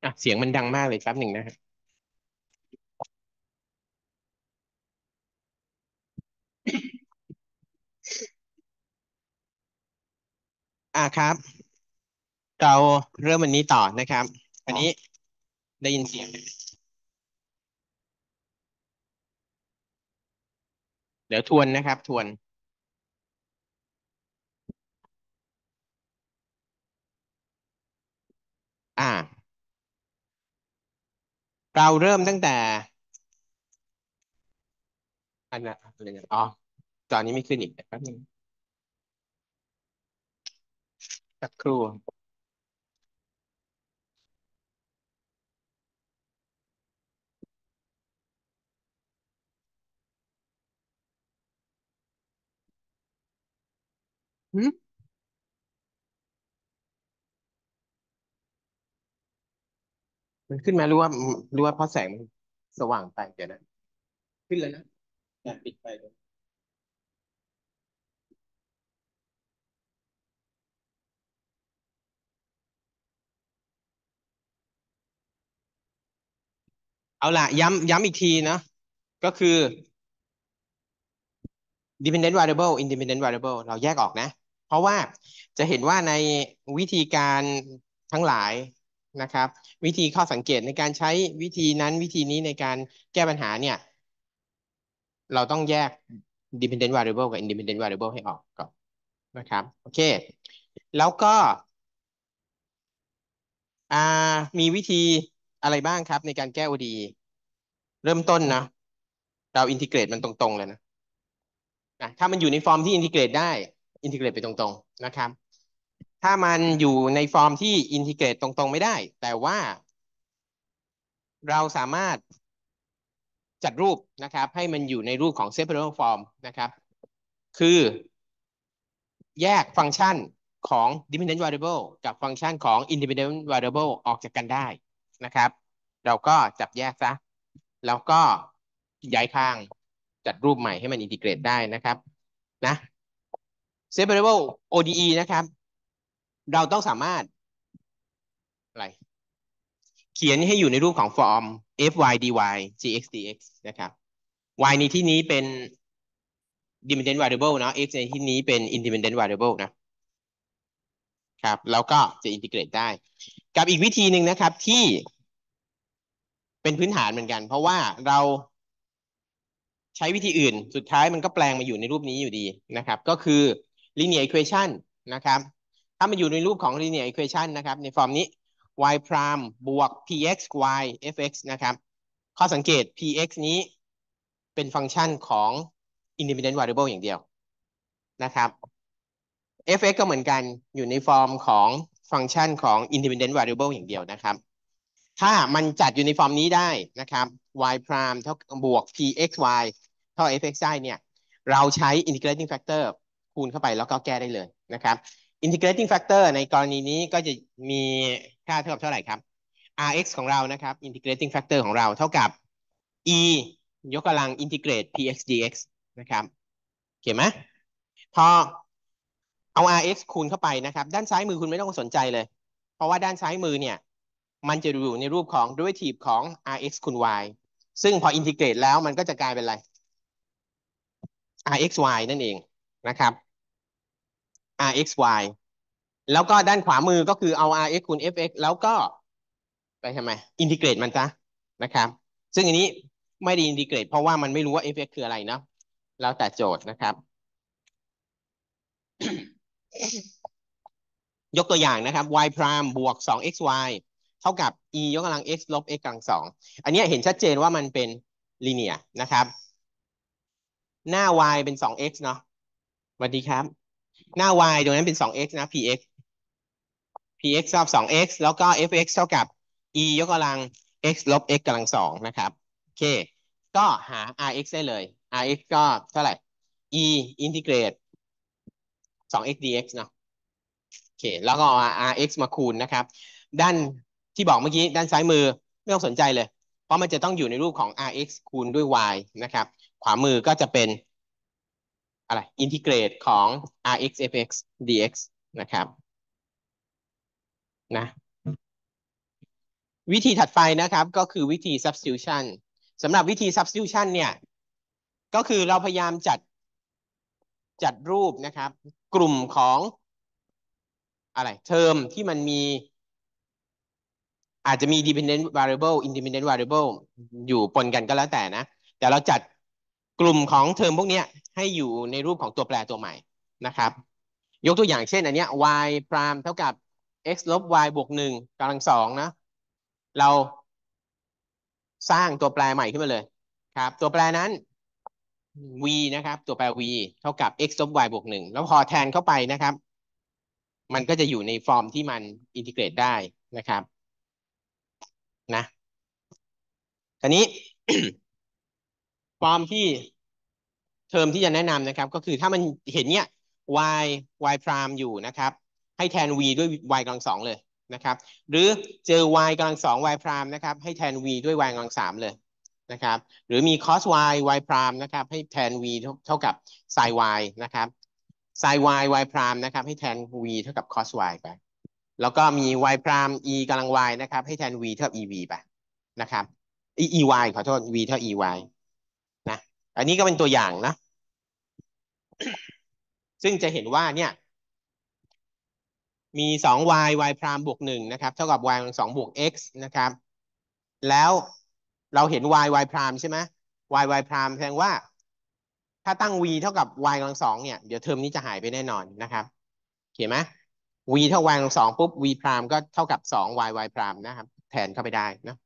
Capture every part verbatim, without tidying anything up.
อ่ะเสียงมันดังมากเลยแป๊บหนึ่งนะฮะอ่ะครับเราเริ่มวันนี้ต่อนะครับอันนี้ได้ยินเสียงเดี๋ยวทวนนะครับทวนอ่าเราเริ่มตั้งแต่อันนั้นอะไรนะอ๋อตอนนี้ไม่ขึ้นอีกแป๊บหนึงสักครู่หึมันขึ้นมารู้ว่ารู้ว่าเพราะแสงมันสว่างไปเดี๋ยวนะขึ้นแล้วนะอย่าปิดไปเลยเอาล่ะย้ำย้ำอีกทีนะก็คือ dependent variable independent variable เราแยกออกนะ เพราะว่าจะเห็นว่าในวิธีการทั้งหลายนะครับวิธีข้อสังเกตในการใช้วิธีนั้นวิธีนี้ในการแก้ปัญหาเนี่ยเราต้องแยก dependent variable กับ independent variable ให้ออกก่อนนะครับโอเคแล้วก็อ่ามีวิธีอะไรบ้างครับในการแก้ โอ ดี อี เริ่มต้นนะเราอินทิเกรตมันตรงๆเลยนะนะถ้ามันอยู่ในฟอร์มที่อินทิเกรตได้อินทิเกรตไปตรงๆนะครับ ถ้ามันอยู่ในฟอร์มที่อินทิเกรตตรงๆไม่ได้แต่ว่าเราสามารถจัดรูปนะครับให้มันอยู่ในรูปของ separable form นะครับคือแยกฟังก์ชันของ dependent variable กับฟังก์ชันของ independent variable ออกจากกันได้นะครับเราก็จับแยกซะแล้วก็ย้ายข้างจัดรูปใหม่ให้มันอินทิเกรตได้นะครับนะ separable โอ ดี อี นะครับเราต้องสามารถอะไร เขียนให้อยู่ในรูปของฟอร์ม fy dy gx dx นะครับ y ในที่นี้เป็น dependent variable เนาะ x ในที่นี้เป็น independent variable นะครับแล้วก็จะอินทิเกรตได้กับอีกวิธีหนึ่งนะครับที่เป็นพื้นฐานเหมือนกันเพราะว่าเราใช้วิธีอื่นสุดท้ายมันก็แปลงมาอยู่ในรูปนี้อยู่ดีนะครับก็คือ linear equation นะครับถ้ามันอยู่ในรูปของ linear equation นะครับในฟอร์มนี้ y prime บวก px y fx นะครับข้อสังเกต px นี้เป็นฟังก์ชันของ independent variable อย่างเดียวนะครับ fx ก็เหมือนกันอยู่ในฟอร์มของฟังก์ชันของ independent variable อย่างเดียวนะครับถ้ามันจัดอยู่ในฟอร์มนี้ได้นะครับ y prime เท่าบวก pxy เท่า fx ได้เนี่ยเราใช้ integrating factor คูณเข้าไปแล้วก็แก้ได้เลยนะครับ integrating factor ในกรณีนี้ก็จะมีค่าเท่ากับเท่าไหร่ครับ rx ของเรานะครับ integrating factor ของเราเท่ากับ e ยกกำลัง integrate px dx นะครับเขียนไหมพอเอา rx คูณเข้าไปนะครับด้านซ้ายมือคุณไม่ต้องสนใจเลยเพราะว่าด้านซ้ายมือเนี่ยมันจะอยู่ในรูปของ derivative ของ rx คูณ y ซึ่งพออินทิเกรตแล้วมันก็จะกลายเป็นอะไร rxy นั่นเองนะครับ rxy แล้วก็ด้านขวามือก็คือเอา rx คูณ fx แล้วก็ไปทำไมอินทิเกรตมันซะนะครับซึ่งอันนี้ไม่ได้อินทิเกรตเพราะว่ามันไม่รู้ว่า fx คืออะไรเนาะแล้วแต่โจทย์นะครับยกตัวอย่างนะครับ y prime บวก สอง xy เท่ากับ e ยกกำลัง x ลบ x กำลังสองอันนี้เห็นชัดเจนว่ามันเป็น linear นะครับหน้า y เป็น สอง x เนาะสวัสดีครับหน้า y ตรงนั้นเป็น สอง x นะ px px เท่ากับ สอง x แล้วก็ fx เท่ากับ e ยกกำลัง x ลบ x กำลังสองนะครับโอเคก็หา rx ได้เลย rx ก็เท่าไหร่ e อินทิเกรต สอง x dx เนาะโอเคแล้วก็เอา rx มาคูณนะครับด้านที่บอกเมื่อกี้ด้านซ้ายมือไม่ต้องสนใจเลยเพราะมันจะต้องอยู่ในรูปของ rx คูณด้วย y นะครับขวามือก็จะเป็นอะไรอินทิเกรตของ rx fx dx นะครับนะวิธีถัดไปนะครับก็คือวิธี substitution สำหรับวิธี substitution เนี่ยก็คือเราพยายามจัดจัดรูปนะครับกลุ่มของอะไรเทอมที่มันมีอาจจะมี dependent variable independent variable อยู่ปนกันก็แล้วแต่นะแต่เราจัดกลุ่มของเทอมพวกนี้ให้อยู่ในรูปของตัวแปรตัวใหม่นะครับยกตัวอย่างเช่นอันเนี้ย y พรามเท่ากับ x ลบ y บวกหนึ่งกำลังสองนะเราสร้างตัวแปรใหม่ขึ้นมาเลยครับตัวแปรนั้น v นะครับตัวแปร v เท่ากับ x ลบ y บวกหนึ่งแล้วพอแทนเข้าไปนะครับมันก็จะอยู่ในฟอร์มที่มันอินทิเกรตได้นะครับนะทีนี้ ฟอร์มที่เทอมที่จะแนะนำนะครับก็คือถ้ามันเห็นเนี้ย y y พรามอยู่นะครับให้แทน v ด้วย y กำลังสองเลยนะครับหรือเจอ y กำลังสอง y พรามนะครับให้แทน v ด้วย y กำลังสามเลยนะครับหรือมี cos y y พรามนะครับให้แทน v เท่ากับ sin y นะครับ sin y y พรามนะครับให้แทน v เท่ากับ cos y ไปแล้วก็มี y พราม e กำลัง y นะครับให้แทน v เท่ากับ ev ไปนะครับ e y ขอโทษ v เท่า ey นะอันนี้ก็เป็นตัวอย่างนะซึ่งจะเห็นว่าเนี่ยมี สอง y y พรามบวกหนึ่งนะครับเท่ากับ y กำลังสองบวก x นะครับแล้วเราเห็น y y พรามใช่ไหม y y พรามแสดงว่าถ้าตั้ง v เท่ากับ y กำลังสองเนี่ยเดี๋ยวเทอมนี้จะหายไปแน่นอนนะครับเห็นไหม v เท่า y กำลังสองปุ๊บ v พรามก็เท่ากับสอง y y พรามนะครับแทนเข้าไปได้นะ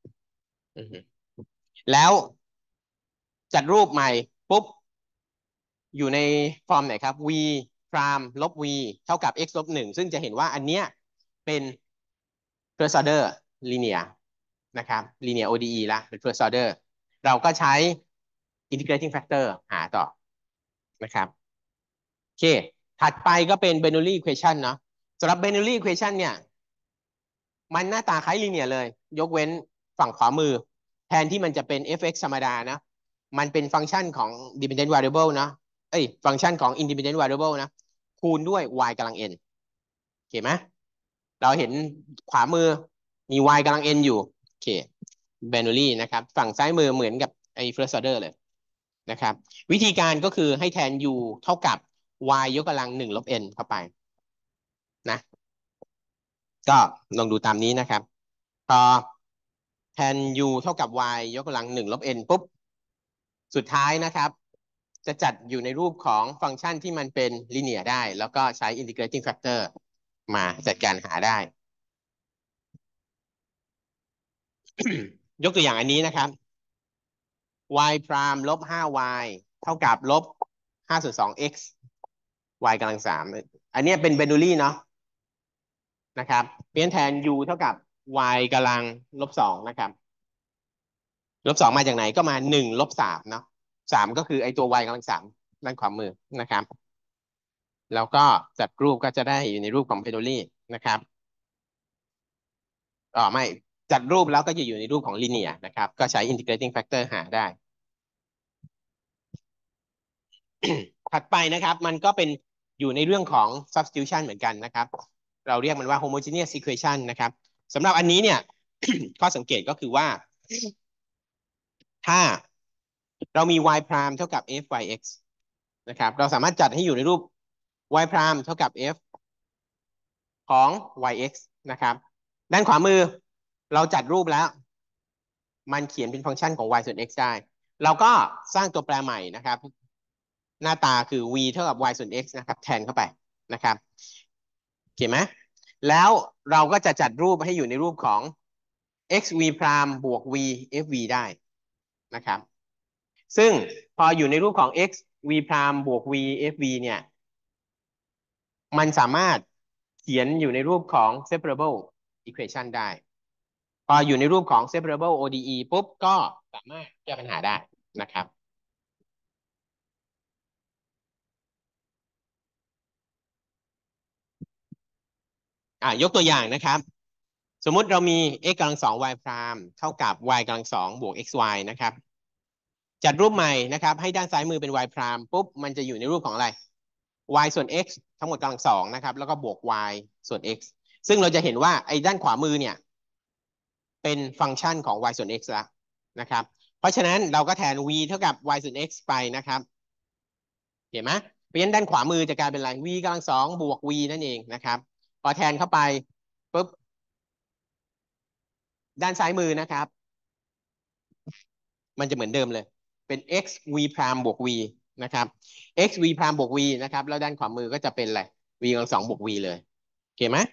แล้วจัดรูปใหม่ปุ๊บอยู่ในฟอร์มไหนครับ v พรามลบ v เท่ากับ x ลบหนึ่งซึ่งจะเห็นว่าอันเนี้ยเป็น first order linear นะครับ linear โอ ดี อี ละเป็น first order เราก็ใช้ integrating factor หาต่อนะครับโอเคถัดไปก็เป็น Bernoulli equation เนาะสำหรับ Bernoulli equation เนี่ยมันหน้าตาคล้าย linear เลยยกเว้นฝั่งขวามือแทนที่มันจะเป็น f(x) ธรรมดานะมันเป็นฟังก์ชันของ dependent variable นะเอ้ยฟังก์ชันของ independent variable นะคูณด้วย y กำลัง n โอเคไหมเราเห็นขวามือมี y กำลัง n อยู่โอเค Bernoulli นะครับฝั่งซ้ายมือเหมือนกับไอ้ first order เลยนะครับวิธีการก็คือให้แทน u เท่ากับ y ยกกำลังหนึ่งลบ n เข้าไปนะก็ลองดูตามนี้นะครับพอแทน u เท่ากับ y ยกกำลังหนึ่งลบ n ปุ๊บสุดท้ายนะครับจะจัดอยู่ในรูปของฟังก์ชันที่มันเป็น linear ได้แล้วก็ใช้ integrating factor มาจัดการหาได้ ยกตัวอย่างอันนี้นะครับ y พรามลบ ห้า y เท่ากับลบห้าส่วนสอง x y กำลังสามอันนี้เป็นเบรนูลี่เนาะนะครับเปลี่ยนแทน u เท่ากับ y กำลังลบสองนะครับลบสองมาจากไหนก็มาหนึ่งลบสามเนาะสามก็คือไอตัว y กำลังสามด้านขวามือนะครับแล้วก็จัดรูปก็จะได้อยู่ในรูปของเบรนูลี่นะครับอ๋อไม่จัดรูปแล้วก็จะอยู่ในรูปของลีเนียร์นะครับก็ใช้ integrating factor หาได้ ถัดไปนะครับมันก็เป็นอยู่ในเรื่องของ substitution เหมือนกันนะครับเราเรียกมันว่า homogeneous equation นะครับสำหรับอันนี้เนี่ย ข้อสังเกตก็คือว่าถ้าเรามี y พรามเท่ากับ f y x นะครับเราสามารถจัดให้อยู่ในรูป y พรามเท่ากับ f ของ yx นะครับด้านขวามือเราจัดรูปแล้วมันเขียนเป็นฟังก์ชันของ y ส่วน x ได้เราก็สร้างตัวแปรใหม่นะครับหน้าตาคือ v เท่ากับ y ส่วน x นะครับแทนเข้าไปนะครับเขียนไหมแล้วเราก็จะจัดรูปให้อยู่ในรูปของ xv พรามบวก v fv ได้นะครับซึ่งพออยู่ในรูปของ xv พรามบวก v fv เนี่ยมันสามารถเขียนอยู่ในรูปของ separable equation ได้พออยู่ในรูปของ separable โอ ดี อี ปุ๊บก็สามารถแก้ปัญหาได้นะครับอ่ายกตัวอย่างนะครับสมมุติเรามี x กำลังสอง y พรามเท่ากับ y กำลังสองบวก xy นะครับจัดรูปใหม่นะครับให้ด้านซ้ายมือเป็น y พรามปุ๊บมันจะอยู่ในรูปของอะไร y ส่วน x ทั้งหมดกำลังสองนะครับแล้วก็บวก y ส่วน x ซึ่งเราจะเห็นว่าไอ้ด้านขวามือเนี่ยเป็นฟังก์ชันของ y ส่วน x ละนะครับเพราะฉะนั้นเราก็แทน v เท่ากับ y ส่วน x ไปนะครับเห็นไหมเพราะฉะนั้นด้านขวามือจะกลายเป็นอะไร v กำลังสองบวก v นั่นเองนะครับพอแทนเข้าไปปุ๊บด้านซ้ายมือนะครับมันจะเหมือนเดิมเลยเป็น x v พรามบวก v นะครับ x v พรามบวก v นะครับแล้วด้านขวามือก็จะเป็นอะไร v กำลังสองบวก v เลยโอเคไหม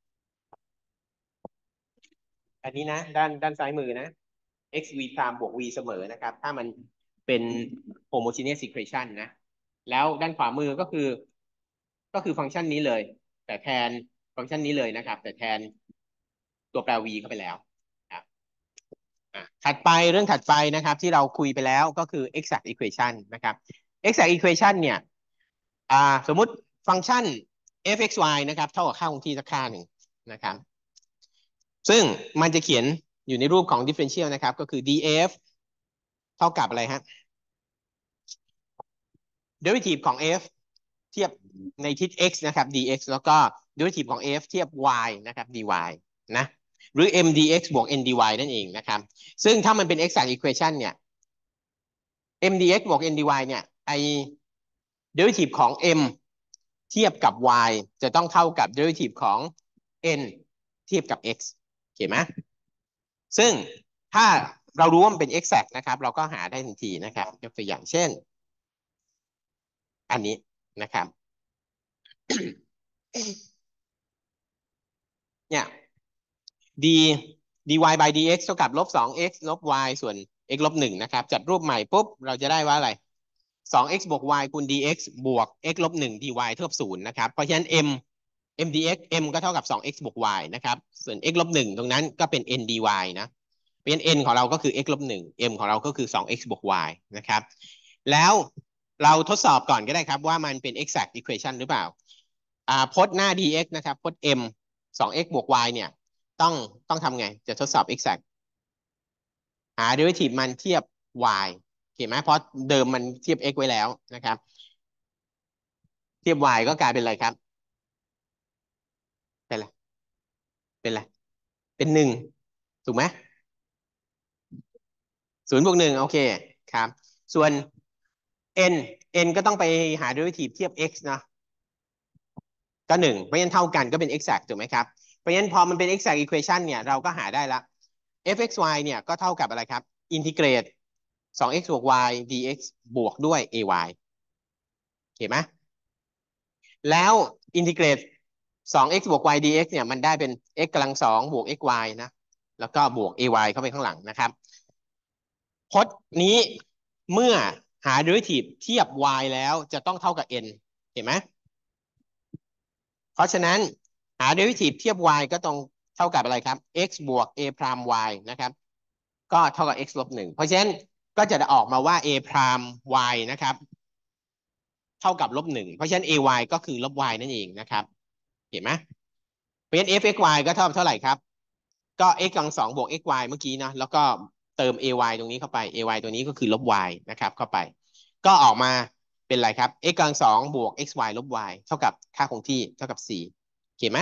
อันนี้นะด้านด้านซ้ายมือนะ x v พรามบวก v เสมอนะครับถ้ามันเป็น homogeneous equation นะแล้วด้านขวามือก็คือก็คือฟังก์ชันนี้เลยแต่แทนฟังก์ชันนี้เลยนะครับแต่แทนตัวแปร v เข้าไปแล้วครับถัดไปเรื่องถัดไปนะครับที่เราคุยไปแล้วก็คือ exact equation นะครับ exact equation เนี่ยสมมุติฟังก์ชัน f(x,y) นะครับเท่ากับค่าคงที่สักค่าหนึ่งนะครับซึ่งมันจะเขียนอยู่ในรูปของ differential นะครับก็คือ df เท่ากับอะไรฮะ derivative ของ f เทียบในทิศ x นะครับ dx แล้วก็ derivative ของ f เทียบ y นะครับ dy นะหรือ m dx บวก n dy นั่นเองนะครับซึ่งถ้ามันเป็น exact equation เนี่ย m dx บวก n dy เนี่ยไอ derivative ของ m เทียบกับ y จะต้องเท่ากับ derivative ของ n เทียบกับ x โอเคไหมซึ่งถ้าเรารู้ว่ามันเป็น exact นะครับเราก็หาได้ทันทีนะครับยกตัวอย่างเช่นอันนี้นะครับเนี่ย d dy by dx เท่ากับลบ สอง x ลบ y ส่วน x ลบหนึ่งนะครับจัดรูปใหม่ปุ๊บเราจะได้ว่าอะไร สอง x บวก y คูณ dx บวก x ลบหนึ่ง dy เท่ากับศูนย์นะครับเพราะฉะนั้น m m dx m ก็เท่ากับ สอง x บวก y นะครับส่วน x ลบหนึ่งตรงนั้นก็เป็น n dy นะเพราะฉะนั้น n ของเราก็คือ x ลบหนึ่ง m ของเราก็คือ สอง x บวก y นะครับแล้วเราทดสอบก่อนก็ได้ครับว่ามันเป็น exact equation หรือเปล่าอ่าพจน์หน้า dx นะครับพจน์ m สอง x บวก y เนี่ยต้องต้องทำไงจะทดสอบ exact หา derivative มันเทียบ y เห็นไหมเพราะเดิมมันเทียบ x ไว้แล้วนะครับเทียบ y ก็กลายเป็นอะไรครับเป็นอะไรเป็นอะไรเป็นหนึ่งถูกไหมศูนย์บวกหนึ่งโอเคครับส่วน n n ก็ต้องไปหา derivative เทียบ x นะก็หนึ่งเพราะฉะนั้นเท่ากันก็เป็น exact ถูกไหมครับเพราะฉะนั้นพอมันเป็น exact equation เนี่ยเราก็หาได้ละ f(x,y) เนี่ยก็เท่ากับอะไรครับอินทิเกรต สอง x บวก y dx บวกด้วย ay เห็นไหมแล้วอินทิเกรต สอง x บวก y dx เนี่ยมันได้เป็น x กำลังสองบวก xy นะแล้วก็บวก ay เข้าไปข้างหลังนะครับพจน์นี้เมื่อหา derivative เทียบ y แล้วจะต้องเท่ากับ n เห็นไหมเพราะฉะนั้นหา derivative เทียบ y ก็ต้องเท่ากับอะไรครับ x บวก a พราม y นะครับก็เท่ากับ x ลบหนึ่งเพราะฉะนั้นก็จะออกมาว่า a พราม y นะครับเท่ากับลบหนึ่งเพราะฉะนั้น ay ก็คือลบ y นั่นเองนะครับเห็นไหมเพราะฉะนั้น f(x,y) ก็เท่าเท่าไหร่ครับก็ x กำลังสองบวก xy เมื่อกี้นะแล้วก็เติม ay ตรงนี้เข้าไป ay ตัวนี้ก็คือลบ y นะครับเข้าไปก็ออกมาเป็นอะไรครับ x กำลังสองบวก xy ลบ y เท่ากับค่าคงที่เท่ากับสี่โอเคไหม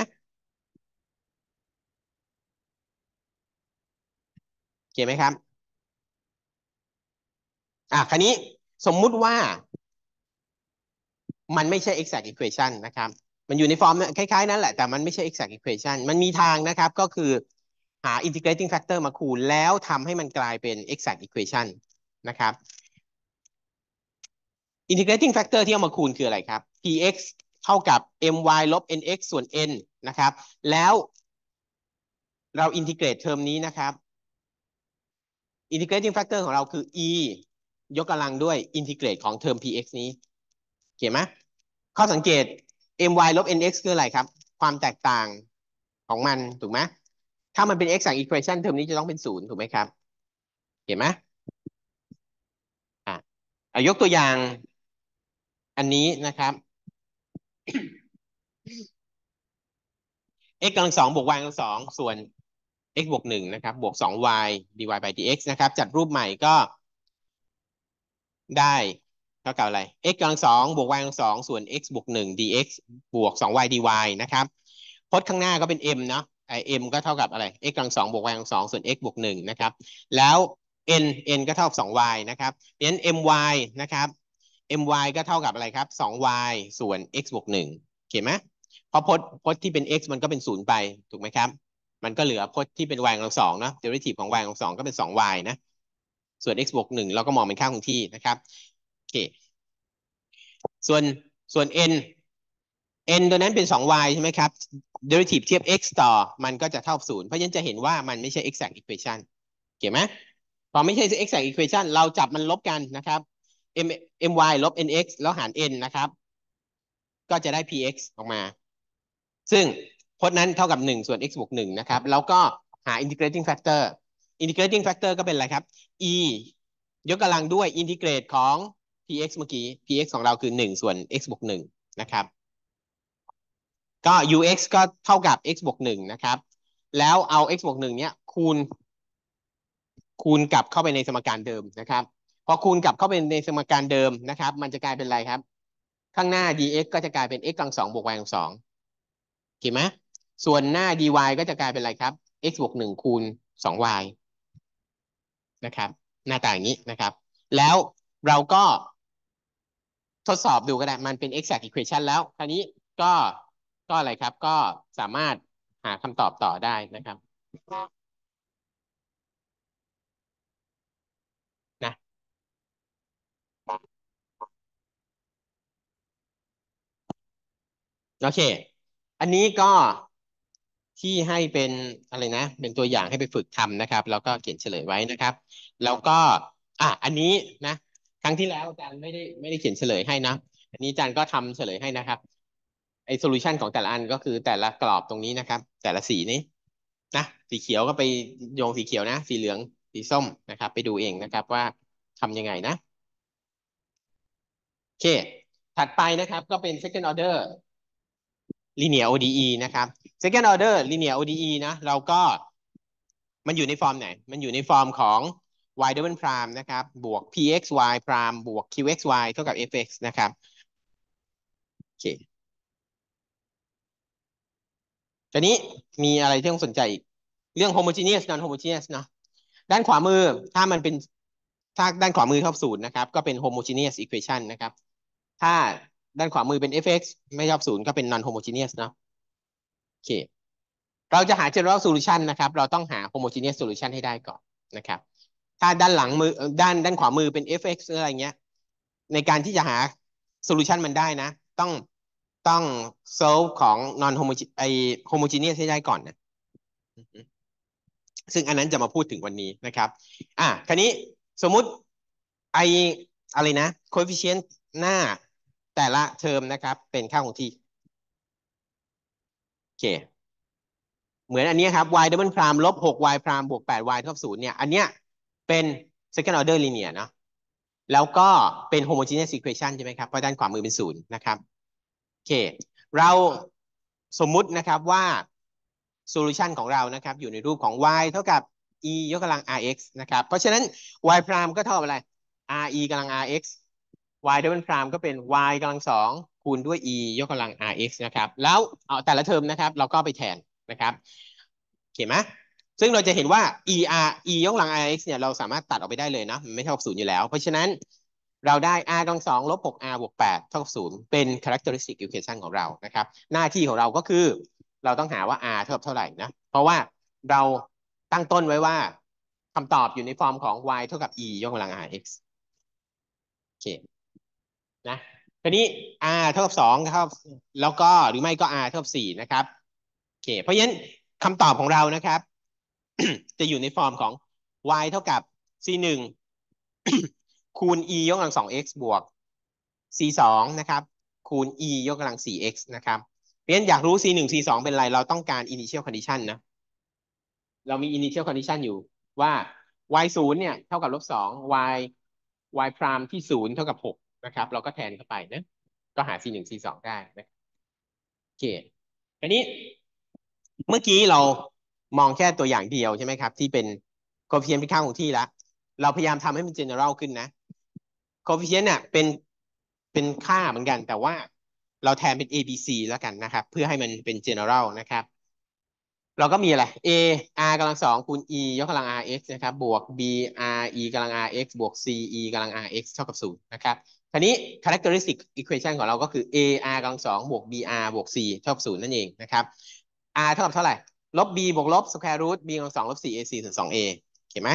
โอเคไหมครับอ่ะคราวนี้สมมุติว่ามันไม่ใช่ exact equation นะครับมันอยู่ในฟอร์มคล้ายๆนั้นแหละแต่มันไม่ใช่ exact equation มันมีทางนะครับก็คือหา integrating factor มาคูณแล้วทำให้มันกลายเป็น exact equation นะครับ integrating factor ที่เอามาคูณคืออะไรครับ px เท่ากับ my ลบ nx ส่วน n นะครับแล้วเราอินทิเกรตเทอมนี้นะครับ integrating factor ของเราคือ e ยกกำลังด้วยอินทิเกรตของเทอม px นี้เห็นไหมข้อสังเกต my ลบ nx คืออะไรครับความแตกต่างของมันถูกไหมถ้ามันเป็น exact equation เทอมนี้จะต้องเป็นศูนย์ถูกไหมครับเห็นไหมอ่ะยกตัวอย่างอันนี้นะครับ x กำลังสองบวก y กำลังสองส่วน x บวกหนึ่งนะครับบวกสอง y dy by dx นะครับจัดรูปใหม่ก็ได้เท่ากับอะไร x กำลังสองบวก y กำลังสองส่วน x บวกหนึ่ง dx บวกสอง y dy นะครับพจน์ข้างหน้าก็เป็น m เนาะไอ m ก็เท่ากับอะไร x กำลังสองบวก y กำลังสองส่วน x บวกหนึ่งนะครับแล้ว n n ก็เท่ากับสอง y นะครับเพราะฉะนั้น my นะครับ my ก็เท่ากับอะไรครับสอง y ส่วน x บวกหนึ่งโอเคไหมเพราะพจน์พจน์ที่เป็น x มันก็เป็นศูนย์ไปถูกไหมครับมันก็เหลือพจน์ที่เป็น y กำลังสองเนาะ derivative ของ y กำลังสองก็เป็นสอง y นะส่วน x บวกหนึ่งเราก็มองเป็นค่าคงที่นะครับโอเคส่วนส่วน n n ตัวนั้นเป็น สอง y ใช่ไหมครับ derivative เทียบ x ต่อมันก็จะเท่าศูนย์เพราะฉะนั้นจะเห็นว่ามันไม่ใช่ exact equation เก็บไหมพอไม่ใช่ exact equation เราจับมันลบกันนะครับ m my ลบ nx แล้วหาร n นะครับก็จะได้ px ออกมาซึ่งพจน์นั้นเท่ากับหนึ่งส่วน x บวกหนึ่งนะครับแล้วก็หา integrating factor integrating factor ก็เป็นอะไรครับ e ยกกำลังด้วย integrate ของ px เมื่อกี้ px ของเราคือหนึ่งส่วน x บวกหนึ่งนะครับก็ ux ก็เท่ากับ x บวกหนึ่งนะครับแล้วเอา x บวกหนึ่งเนี้ยคูณคูณกลับเข้าไปในสมการเดิมนะครับพอคูณกลับเข้าไปในสมการเดิมนะครับมันจะกลายเป็นอะไรครับข้างหน้า dx ก็จะกลายเป็น x กำลังสองบวก y กำลังสองเห็นไหมส่วนหน้า dy ก็จะกลายเป็นอะไรครับ x บวกหนึ่งคูณสอง y นะครับหน้าตาอย่างนี้นะครับแล้วเราก็ทดสอบดูก็ได้มันเป็น exact equation แล้วคราวนี้ก็ก็อะไรครับก็สามารถหาคำตอบต่อได้นะครับนะโอเคอันนี้ก็ที่ให้เป็นอะไรนะเป็นตัวอย่างให้ไปฝึกทำนะครับแล้วก็เขียนเฉลยไว้นะครับแล้วก็อ่ะอันนี้นะครั้งที่แล้วอาจารย์ไม่ได้ไม่ได้เขียนเฉลยให้นะอันนี้อาจารย์ก็ทำเฉลยให้นะครับไอ้โซลูชันของแต่ละอันก็คือแต่ละกรอบตรงนี้นะครับแต่ละสีนี้นะสีเขียวก็ไปโยงสีเขียวนะสีเหลืองสีส้มนะครับไปดูเองนะครับว่าทำยังไงนะโอเคถัดไปนะครับก็เป็น second order linear โอ ดี อี นะครับ second order linear โอ ดี อี นะเราก็มันอยู่ในฟอร์มไหนมันอยู่ในฟอร์มของ y double prime นะครับบวก pxy prime บวก qxy เท่ากับ fx นะครับโอเคตอนนี้มีอะไรที่ต้องสนใจอีกเรื่อง homogeneous non homogeneous เนาะด้านขวามือถ้ามันเป็นถ้าด้านขวามือเท่ากับศูนย์นะครับก็เป็น homogeneous equation นะครับถ้าด้านขวามือเป็น fx ไม่เท่ากับศูนย์ก็เป็น non homogeneous เนาะโอเค เราจะหา general solution นะครับเราต้องหา homogeneous solution ให้ได้ก่อนนะครับถ้าด้านหลังมือด้านด้านขวามือเป็น fx หรืออะไรเงี้ยในการที่จะหา solution มันได้นะต้องต้อง solve ของ non homogeneous ไอ homogeneous ให้ได้ก่อนนะซึ่งอันนั้นจะมาพูดถึงวันนี้นะครับอ่ะคราวนี้สมมุติไออะไรนะ coefficient หน้าแต่ละเทอมนะครับเป็นค่าคงที่โอเค เหมือนอันนี้ครับ y double prime ลบ หก y prime บวก แปด y เท่ากับศูนย์เนี่ยอันเนี้ยเป็น second order linear เนาะแล้วก็เป็น homogeneous equation ใช่ไหมครับเพราะด้านขวามือเป็นศูนย์นะครับโอเคเราสมมุตินะครับว่า solution ของเรานะครับอยู่ในรูปของ y เท่ากับ e ยกกำลัง rx นะครับเพราะฉะนั้น y prime ก็เท่ากับอะไร re กำลัง rx y double prime ก็เป็น y กำลังสองคูณด้วย e ยกกำลัง rx นะครับแล้วเอาแต่ละเทอมนะครับเราก็ไปแทนนะครับเห็นไหมซึ่งเราจะเห็นว่า e r e ยกกำลัง rx เนี่ยเราสามารถตัดออกไปได้เลยนะมันไม่เท่ากับศูนย์อยู่แล้วเพราะฉะนั้นเราได้ r กำลังสองลบ หก r บวก แปดเท่ากับศูนย์เป็น characteristic equation ของเรานะครับหน้าที่ของเราก็คือเราต้องหาว่า r เท่ากับเท่าไหร่นะเพราะว่าเราตั้งต้นไว้ว่าคำตอบอยู่ในฟอร์มของ y เท่ากับ e ยกกำลัง rx โอเคนะทีนี้ r เท่ากับสองเท่าแล้วก็หรือไม่ก็ r เท่ากับสี่นะครับโอเคเพราะฉะนั้นคำตอบของเรานะครับ จะอยู่ในฟอร์มของ y เท่ากับ c หนึ่ง คูณ e ยกกำลังสอง x บวก c สองนะครับคูณ e ยกกำลังสี่ x นะครับเพราะฉะนั้นอยากรู้ c หนึ่ง c สองเป็นอะไรเราต้องการ initial condition นะเรามี initial condition อยู่ว่า y ศูนย์เนี่ยเท่ากับลบสอง y y prime ที่ศูนย์เท่ากับหกนะครับเราก็แทนเข้าไปนะก็หา c หนึ่ง c สองได้นะโอเคอันนี้เมื่อกี้เรามองแค่ตัวอย่างเดียวใช่ไหมครับที่เป็น coefficient เป็นค่าคงที่แล้วเราพยายามทำให้มัน general ขึ้นนะ coefficient เนี่ยเป็นเป็นค่าเหมือนกันแต่ว่าเราแทนเป็น a b c แล้วกันนะครับเพื่อให้มันเป็น general นะครับเราก็มีอะไร a r กำลังสองคูณ e ยกกำลัง rx นะครับบวก b r e กำลัง rx บวก c e กำลัง rx เท่ากับศูนย์นะครับทีนี้ characteristic equation ของเราก็คือ a r กำลังสองบวก b r บวก c เท่ากับศูนย์นั่นเองนะครับ r เท่ากับเท่าไหร่ลบ b บวกลบ square root b กำลังสองลบ สี่ ac ส่วน สอง a เห็นไหม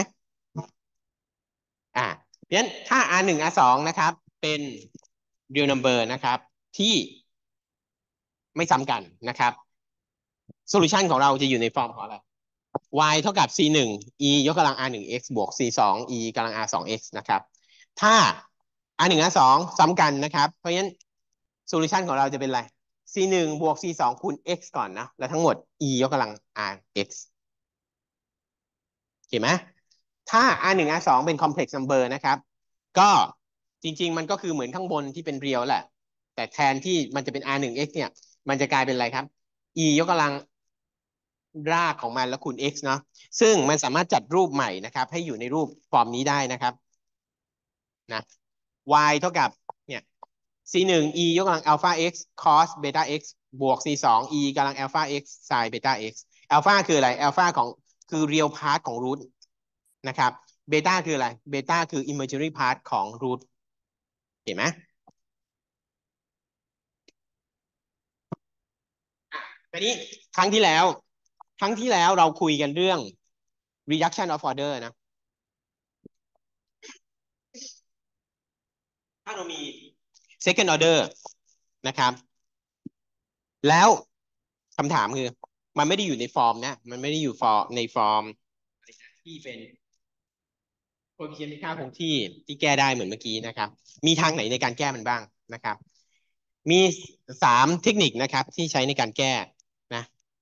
อ่าเพราะฉะนั้นถ้า r หนึ่ง r สองนะครับเป็น real number นะครับที่ไม่ซ้ำกันนะครับโซลูชันของเราจะอยู่ในฟอร์มของอะไร y เท่ากับ c หนึ่ง e ยกกำลัง r หนึ่ง x บวก c สอง e กำลัง r สอง x นะครับถ้า r หนึ่ง r สองซ้ำกันนะครับเพราะฉะนั้นโซลูชันของเราจะเป็นอะไร c หนึ่งบวก c สองคูณ x ก่อนนะแล้วทั้งหมด e ยกกำลัง r x เห็นไหมถ้า r หนึ่ง r สองเป็น complex number นะครับก็จริงๆมันก็คือเหมือนข้างบนที่เป็นเรียวแหละแต่แทนที่มันจะเป็น r หนึ่ง x เนี่ยมันจะกลายเป็นอะไรครับ e ยกกำลังรากของมันแล้วคูณ x เนาะซึ่งมันสามารถจัดรูปใหม่นะครับให้อยู่ในรูปฟอร์มนี้ได้นะครับนะ y เท่ากับเนี่ย c หนึ่ง e ยกกำลัง alpha x cos beta x บวก c สอง e กำลัง alpha x sin beta x alpha คืออะไร alpha ของคือ real part ของ root นะครับ beta คืออะไร beta คือ imaginary part ของ root เห็นไหมทีนี้ครั้งที่แล้วครั้งที่แล้วเราคุยกันเรื่อง reduction of order นะถ้าเรามี second order นะครับแล้วคำถามคือมันไม่ได้อยู่ในฟอร์มนะมันไม่ได้อยู่ฟอร์มในฟอร์มที่เป็น coefficient เป็นค่าคงที่ที่แก้ได้เหมือนเมื่อกี้นะครับมีทางไหนในการแก้มันบ้างนะครับมีสามเทคนิคนะครับที่ใช้ในการแก้นะ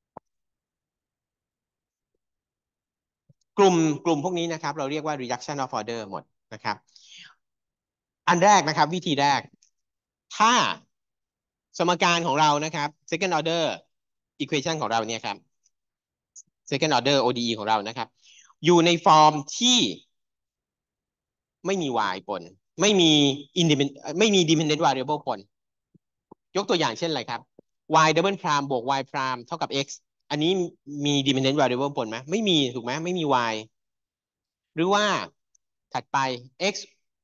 กลุ่มกลุ่มพวกนี้นะครับเราเรียกว่า reduction of order หมดนะครับอันแรกนะครับวิธีแรกถ้าสมการของเรานะครับ second order equation ของเราเนี่ยครับ second order โอ ดี อี ของเรานะครับอยู่ในฟอร์มที่ไม่มี y ปนไม่มี independent ไม่มี dependent variable ปนยกตัวอย่างเช่นอะไรครับ y double prime บวก y prime เท่ากับ x อันนี้มี dependent variable ปนไหมไม่มีถูกไหมไม่มี y หรือว่าถัดไป x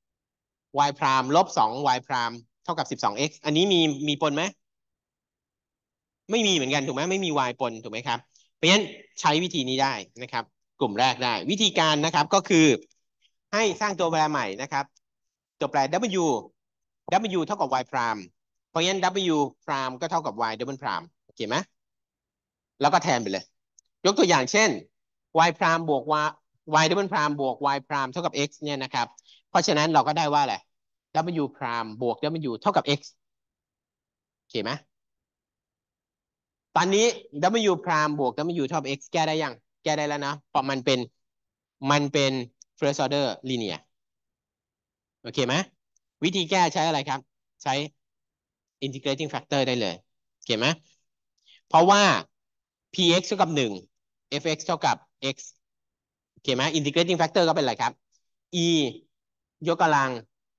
y prime ลบ สอง y prime เท่ากับ สิบสอง x อันนี้มีมีปนไหมไม่มีเหมือนกันถูกไหมไม่มี y ปนถูกไหมครับเพราะฉะนั้นใช้วิธีนี้ได้นะครับกลุ่มแรกได้วิธีการนะครับก็คือให้สร้างตัวแปรใหม่นะครับตัวแปร w w เท่ากับ y prime เพราะงั้น w prime ก็เท่ากับ y double prime โอเคไหมแล้วก็แทนไปเลยยกตัวอย่างเช่น y prime บวก y y double prime บวก y prime เท่ากับ x เนี่ยนะครับเพราะฉะนั้นเราก็ได้ว่าอะไร w prime บวก w เท่ากับ x โอเคไหมตอนนี้ w prime บวก w เท่ากับ x แก้ได้ยังแก้ได้แล้วนะเพราะมันเป็นมันเป็น first order linear โอเคไหมวิธีแก้ใช้อะไรครับใช้ integrating factor ได้เลยโอเคไหมเพราะว่า px เท่ากับหนึ่ง fx เท่ากับ x โอเคไหม integrating factor ก็เป็นอะไรครับ e ยกกำลัง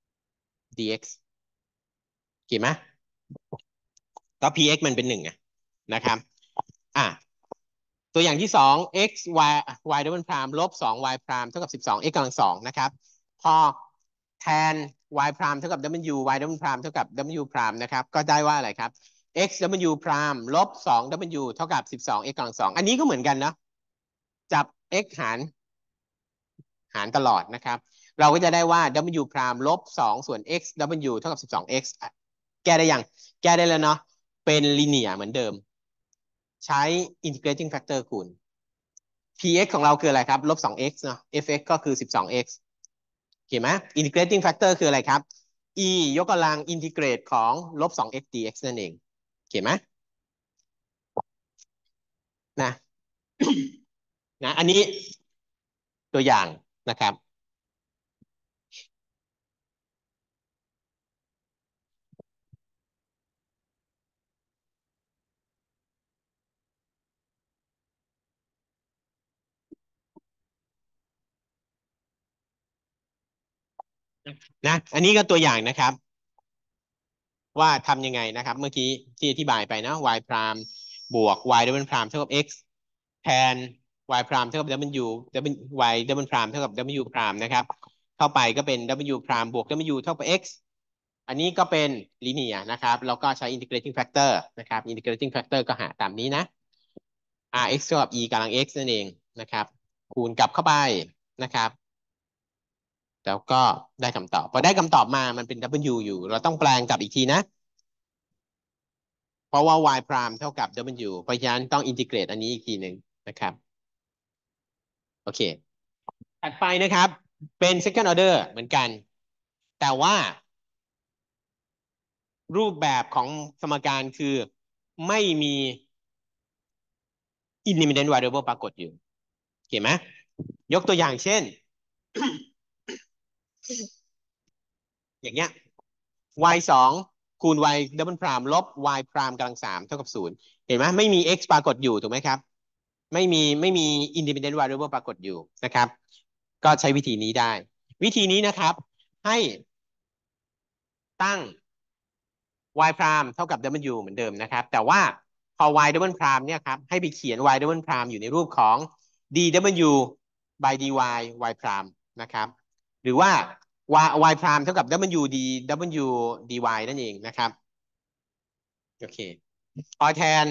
dx โอเคไหมก็ px มันเป็นหนึ่งนะครับอ่ะตัวอย่างที่สอง x y y double prime ลบสอง y prime เท่ากับสิบสอง x กำลังสองนะครับพอแทน y prime เท่ากับ w y double prime เท่ากับ w prime นะครับก็ได้ว่าอะไรครับ x w prime ลบสอง w เท่ากับสิบสอง x กำลังสองอันนี้ก็เหมือนกันนะจับ x หารหารตลอดนะครับเราก็จะได้ว่า w prime ลบสองส่วน x w เท่ากับสิบสอง x แก้ได้ยังแก้ได้แล้วเนาะเป็น linear เหมือนเดิมใช้ integrating factor คูณ px ของเราคืออะไรครับลบ สอง x เนาะ fx ก็คือ สิบสอง x เห็นไหม integrating factor คืออะไรครับ e ยกกำลัง integrate ของลบ สอง x dx นั่นเองเห็นไหมนะนะอันนี้ตัวอย่างนะครับนะอันนี้ก็ตัวอย่างนะครับว่าทำยังไงนะครับเมื่อกี้ที่อธิบายไปนะ y prime บวก y double prime เท่ากับ x แทน y พรามเท่ากับ w w y w พรามเท่ากับ w พรามนะครับเข้าไปก็เป็น w พรามบวก w เท่ากับ x อันนี้ก็เป็นลีเนียร์นะครับแล้วก็ใช้ integrating factor นะครับ integrating factor ก็หาตามนี้นะ rx เท่ากับ e กำลัง x นั่นเองนะครับคูณกลับเข้าไปนะครับแล้วก็ได้คำตอบพอได้คำตอบมามันเป็น w อยู่เราต้องแปลงกลับอีกทีนะเพราะว่า y พรามเท่ากับ w เพราะฉะนั้นต้องอินทิเกรตอันนี้อีกทีหนึ่งนะครับโอเคถัดไปนะครับเป็น second order เหมือนกันแต่ว่ารูปแบบของสมการคือไม่มี independent variable ปรากฏอยู่เห็นไหมยกตัวอย่างเช่น อย่างเงี้ย y สองคูณ y ดับเบิลพรามลบ y พรามกำลังสามเท่ากับศูนย์เห็นไหมไม่มี x ปรากฏอยู่ถูกไหมครับไม่มีไม่มี independent variable ปรากฏอยู่นะครับก็ใช้วิธีนี้ได้วิธีนี้นะครับให้ตั้ง y พรามเท่ากับ w เหมือนเดิมนะครับแต่ว่าพอ y ดับเบิลพรามเนี่ยครับให้ไปเขียน y ดับเบิลพรามอยู่ในรูปของ dw by dy y พรามนะครับหรือว่า y y พรามเท่ากับ w d w dy นั่นเองนะครับโอเคพอแทน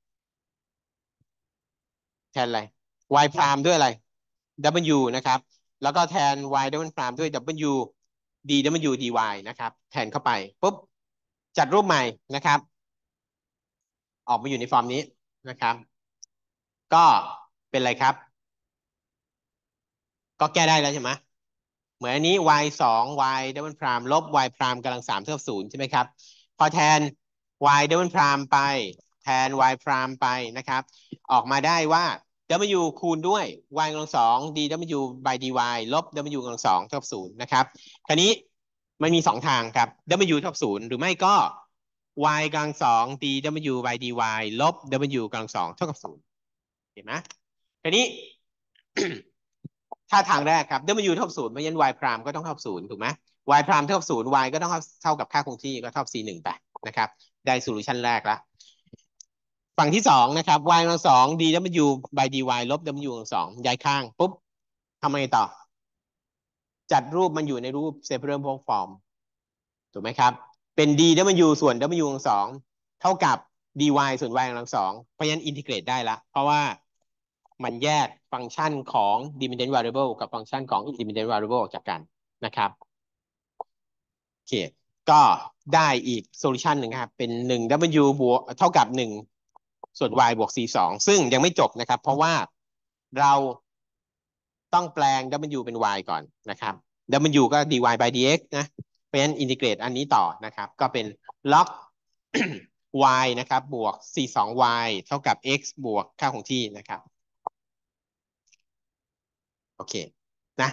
แทนอะไร y พรามด้วยอะไร w นะครับแล้วก็แทน y ดับเบิลพรามด้วย w d w dy นะครับแทนเข้าไปปุ๊บจัดรูปใหม่นะครับออกมาอยู่ในฟอร์มนี้นะครับก็เป็นอะไรครับก็แก้ได้แล้วใช่ไหมเหมือนอันนี้ y สอง y ดับเบิลพรามลบ y พรามกำลังสามเท่ากับศูนย์ใช่ไหมครับพอแทน y ดับเบิลพรามไปแทน y พรามไปนะครับออกมาได้ว่า w คูณด้วย y กำลังสอง dw by dy ลบ w กำลังสองเท่ากับศูนย์นะครับคราวนี้มันมีสองทางครับ w เท่ากับศูนย์หรือไม่ก็ y กำลังสอง dw by dy ลบ w กำลังสองเท่ากับศูนย์เห็นไหมคราวนี้ ถ้าทางแรกครับ w เท่ากับศูนย์เพราะฉะนั้น y พรามก็ต้องเท่ากับศูนย์ถูกไหม y พรามเท่ากับศูนย์ y ก็ต้องเท่ากับค่าคงที่ก็เท่ากับ c หนึ่งไปนะครับได้โซลูชันแรกแล้วฝั่งที่สองนะครับ y กำลังสอง dw by dy ลบ w กำลังสองย้ายข้างปุ๊บทำไงต่อจัดรูปมันอยู่ในรูป separable form ถูกไหมครับเป็น dw ส่วน w กำลังสองเท่ากับ dy ส่วน y กำลังสองเพราะฉะนั้นอินทิเกรตได้ละเพราะว่ามันแยกฟังก์ชันของ dependent variable กับฟังก์ชันของ independent variable ออกจากกันนะครับโอเคก็ได้อีกโซลูชันหนึ่งครับเป็น หนึ่ง w บวกเท่ากับหนึ่งส่วน y บวก c สองซึ่งยังไม่จบนะครับเพราะว่าเราต้องแปลง w เป็น y ก่อนนะครับ w ก็ dy by dx นะเพราะฉะนั้นอินทิเกรตอันนี้ต่อนะครับก็เป็น log y นะครับบวก c สอง y เท่ากับ x บวกค่าคงที่นะครับโอเคนะ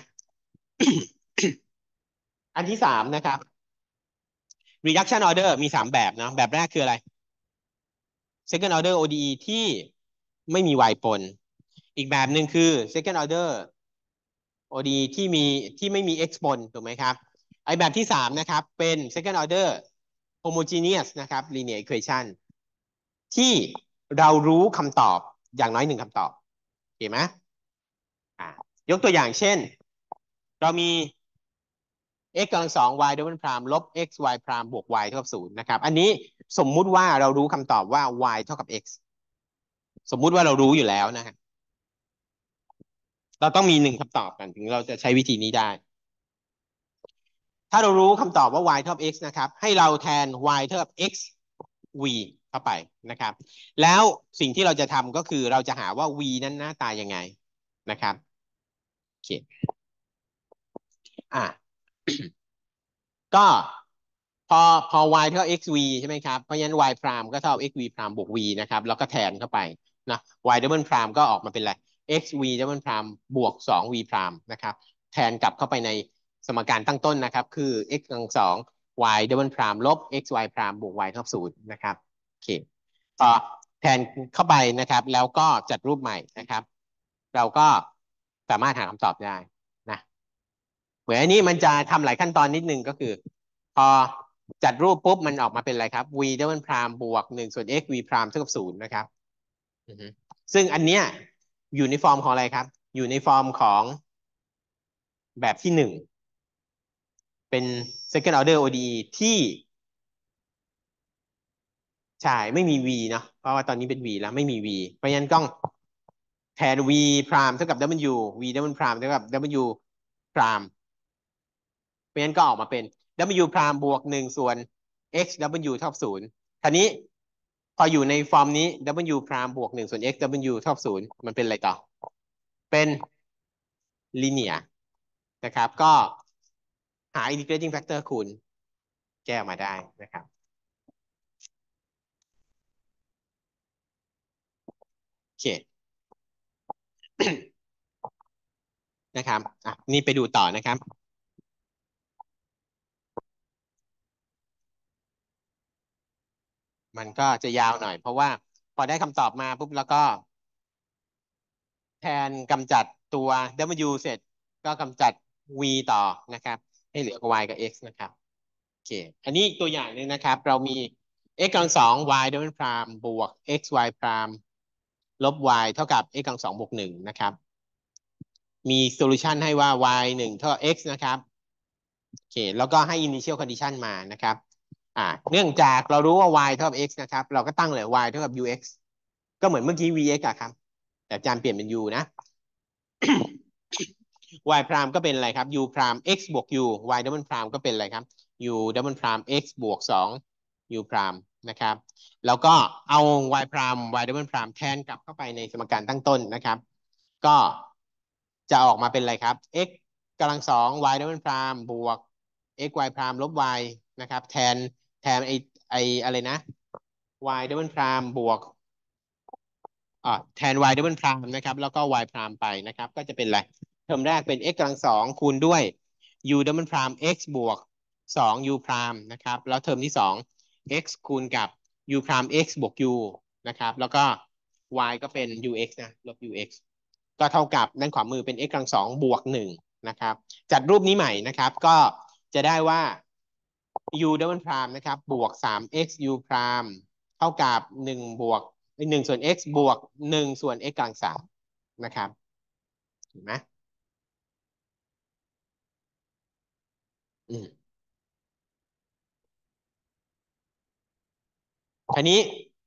อันที่สามนะครับ reduction order มีสามแบบนะแบบแรกคืออะไร second order โอ ดี อี ที่ไม่มี y ปนอีกแบบหนึ่งคือ second order โอ ดี อี ที่มีที่ไม่มี x ปนถูกไหมครับไอแบบที่สามนะครับเป็น second order homogeneous นะครับ linear equation ที่เรารู้คำตอบอย่างน้อยหนึ่งคำตอบเห็นไหมอ่ายกตัวอย่างเช่นเรามี x กำลังสอง y ดับเบิลพรามลบ x y พรามบวก y เท่ากับศูนย์นะครับอันนี้สมมุติว่าเรารู้คำตอบว่า y เท่ากับ x สมมุติว่าเรารู้อยู่แล้วนะฮะเราต้องมีหนึ่งคำตอบกันถึงเราจะใช้วิธีนี้ได้ถ้าเรารู้คำตอบว่า y เท่ากับ x นะครับให้เราแทน y เท่ากับ x v เข้าไปนะครับแล้วสิ่งที่เราจะทำก็คือเราจะหาว่า v นั้นหน้าตายังไงนะครับโอเคอ่ะ ก็พอพอ y เท่า xv ใช่ไหมครับเพราะฉะนั้น y พรามก็เท่า xv พรามบวก v นะครับแล้วก็แทนเข้าไปนะ y ดับเบิลพรามก็ออกมาเป็นอะไร xv ดับเบิลพรามบวก สอง v พรามนะครับแทนกลับเข้าไปในสมการตั้งต้นนะครับคือ x กำลังสอง y ดับเบิลพรามลบ xy พรามบวก y เท่ากับศูนย์นะครับโอเคพอแทนเข้าไปนะครับแล้วก็จัดรูปใหม่นะครับเราก็สามารถหาคำตอบได้นะ เหมือนอันนี้มันจะทำหลายขั้นตอนนิดนึงก็คือพอจัดรูปปุ๊บมันออกมาเป็นอะไรครับ v ดับเบิลพรามบวกหนึ่งส่วน x v พรามเท่ากับศูนย์นะครับซึ่งอันเนี้ยอยู่ในฟอร์มของอะไรครับอยู่ในฟอร์มของแบบที่หนึ่งเป็น second order โอ ดี อี ที่ใช่ไม่มี v เนาะเพราะว่าตอนนี้เป็น v แล้วไม่มี v เพราะฉะนั้นต้องแทน v prime เท่ากับ w v double prime เท่ากับ w prime เพราะฉะนั้นก็ออกมาเป็น w prime บวกหนึ่งส่วน x w เท่ากับศูนย์คราวนี้พออยู่ในฟอร์มนี้ w prime บวกหนึ่งส่วน x w เท่ากับศูนย์มันเป็นอะไรต่อเป็น linear นะครับก็หา integrating factor คูณแก้ออกมาได้นะครับโอเคนะครับอ่ะนี่ไปดูต่อนะครับมันก็จะยาวหน่อยเพราะว่าพอได้คำตอบมาปุ๊บแล้วก็แทนกำจัดตัว w เสร็จก็กำจัด v ต่อนะครับให้เหลือ y กับ x นะครับโอเคอันนี้ตัวอย่างหนึ่งนะครับเรามี x กำลังสอง y ดับเบิลพรามบวก xy พรามลบ y เท่ากับ x กำลังสองบวกหนึ่งนะครับมีโซลูชันให้ว่า y หนึ่งเท่า x นะครับโอเคแล้วก็ให้ initial condition มานะครับอ่าเนื่องจากเรารู้ว่า y เท่ากับ x นะครับเราก็ตั้งเลย y เท่ากับ ux ก็เหมือนเมื่อกี้ vx อะครับแต่อาจารย์เปลี่ยนเป็น u นะ y พรามก็เป็นอะไรครับ u พราม x บวก u y ดับเบิลพรามก็เป็นอะไรครับ u ดับเบิลพราม x บวกสอง u พรามนะครับแล้วก็เอา y พราม y ดับเบิลพรามแทนกลับเข้าไปในสมการตั้งต้นนะครับก็จะออกมาเป็นอะไรครับ x กำลังสอง y ดับเบิลพรามบวก x y พรามลบ y นะครับแทนแทนไอไออะไรนะ y ดับเบิลพรามบวก อ่าแทน y double prime นะครับแล้วก็ y prime ไปนะครับก็จะเป็นอะไรเทอมแรกเป็น x กำลังสองคูณด้วย u double prime x บวกสอง u prime นะครับแล้วเทอมที่สอง x คูณกับ u prime x บวก u นะครับแล้วก็ y ก็เป็น ux นะลบ ux ก็เท่ากับด้านขวามือเป็น x กำลังสองบวกหนึ่งนะครับจัดรูปนี้ใหม่นะครับก็จะได้ว่า u double prime นะครับบวก สาม x u prime เท่ากับหนึ่งบวกหนึ่งส่วน x บวกหนึ่งส่วน x กำลังสามนะครับเห็นไหมอืมทีนี้